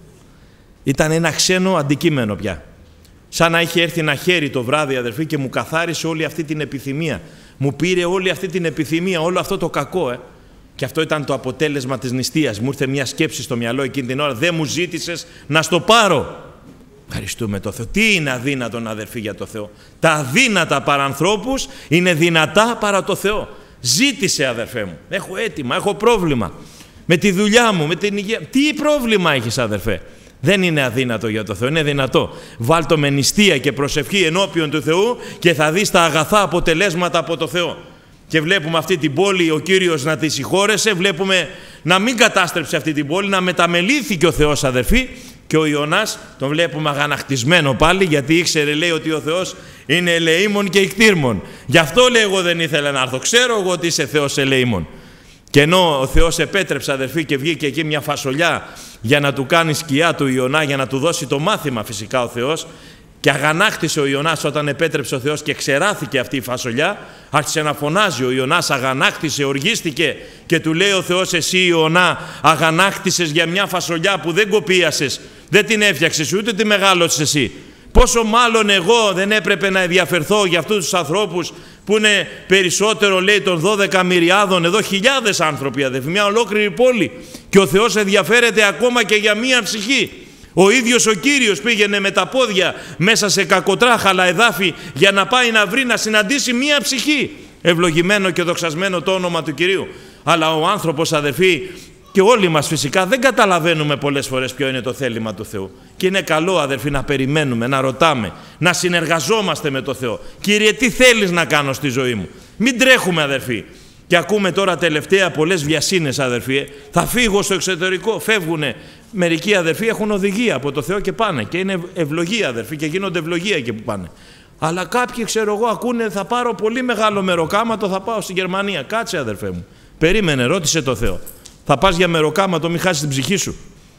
Ήταν ένα ξένο αντικείμενο πια. Σαν να είχε έρθει ένα χέρι το βράδυ, αδερφοί, και μου καθάρισε όλη αυτή την επιθυμία. Μου πήρε όλη αυτή την επιθυμία, όλο αυτό το κακό, ε. Και αυτό ήταν το αποτέλεσμα της νηστείας. Μου ήρθε μια σκέψη στο μυαλό εκείνη την ώρα. Δεν μου ζήτησες να στο πάρω. Ευχαριστούμε το Θεό. Τι είναι αδύνατον, αδερφοί, για το Θεό? Τα αδύνατα παρά ανθρώπους είναι δυνατά παρά το Θεό. Ζήτησε, αδερφέ μου. Έχω έτοιμα, έχω πρόβλημα. Με τη δουλειά μου, με την υγεία. Τι πρόβλημα έχεις, αδερφέ? Δεν είναι αδύνατο για το Θεό, είναι δυνατό. Βάλ' το με νηστεία και προσευχή ενώπιον του Θεού και θα δεις τα αγαθά αποτελέσματα από το Θεό. Και βλέπουμε αυτή την πόλη ο Κύριος να τη συγχώρεσε, βλέπουμε να μην κατάστρεψε αυτή την πόλη, να μεταμελήθηκε ο Θεός, αδερφοί, και ο Ιωνάς τον βλέπουμε αγανακτισμένο πάλι, γιατί ήξερε, λέει, ότι ο Θεός είναι ελεήμων και ικτήρμων. Γι' αυτό, λέει, εγώ δεν ήθελα να έρθω. Ξέρω εγώ ότι είσαι Θεός ελεήμων. Και ενώ ο Θεός επέτρεψε, αδερφοί, και βγήκε εκεί μια φασολιά για να του κάνει σκιά του Ιωνά, για να του δώσει το μάθημα φυσικά ο Θεός, και αγανάκτησε ο Ιωνάς όταν επέτρεψε ο Θεός και ξεράθηκε αυτή η φασολιά, άρχισε να φωνάζει ο Ιωνάς, αγανάκτησε, οργίστηκε και του λέει ο Θεός, εσύ Ιωνά αγανάκτησες για μια φασολιά που δεν κοπίασες, δεν την έφτιαξες, ούτε τη μεγάλωσες εσύ. Πόσο μάλλον εγώ δεν έπρεπε να ενδιαφερθώ για αυτούς τους ανθρώπους που είναι περισσότερο, λέει, των δώδεκα μυριάδων, εδώ χιλιάδες άνθρωποι, αδερφοί, μια ολόκληρη πόλη. Και ο Θεός ενδιαφέρεται ακόμα και για μία ψυχή. Ο ίδιος ο Κύριος πήγαινε με τα πόδια μέσα σε κακοτράχαλα εδάφη για να πάει να βρει, να συναντήσει μία ψυχή. Ευλογημένο και δοξασμένο το όνομα του Κυρίου. Αλλά ο άνθρωπος, αδερφοί, και όλοι μας φυσικά δεν καταλαβαίνουμε πολλές φορές ποιο είναι το θέλημα του Θεού. Και είναι καλό, αδερφοί, να περιμένουμε, να ρωτάμε, να συνεργαζόμαστε με το Θεό. Κύριε, τι θέλεις να κάνω στη ζωή μου? Μην τρέχουμε, αδερφοί. Και ακούμε τώρα τελευταία πολλές βιασύνες, αδερφοί. Ε. Θα φύγω στο εξωτερικό, φεύγουνε. Μερικοί, αδερφοί, έχουν οδηγία από το Θεό και πάνε. Και είναι ευλογία, αδερφοί, και γίνονται ευλογία εκεί που πάνε. Αλλά κάποιοι, ξέρω εγώ, ακούνε, θα πάρω πολύ μεγάλο μεροκάματο, θα πάω στη Γερμανία. Κάτσε, αδερφέ μου. Περίμενε, ρώτησε το Θεό. Θα πας για μεροκάματο, μην χάσεις την ψυχή σου.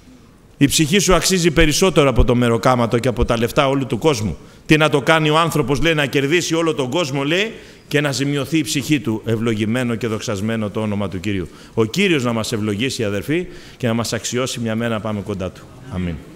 Η ψυχή σου αξίζει περισσότερο από το μεροκάματο και από τα λεφτά όλου του κόσμου. Τι να το κάνει ο άνθρωπος, λέει, να κερδίσει όλο τον κόσμο, λέει, και να ζημιωθεί η ψυχή του. Ευλογημένο και δοξασμένο το όνομα του Κυρίου. Ο Κύριος να μας ευλογήσει, αδερφοί, και να μας αξιώσει μια μέρα να πάμε κοντά του. Αμήν.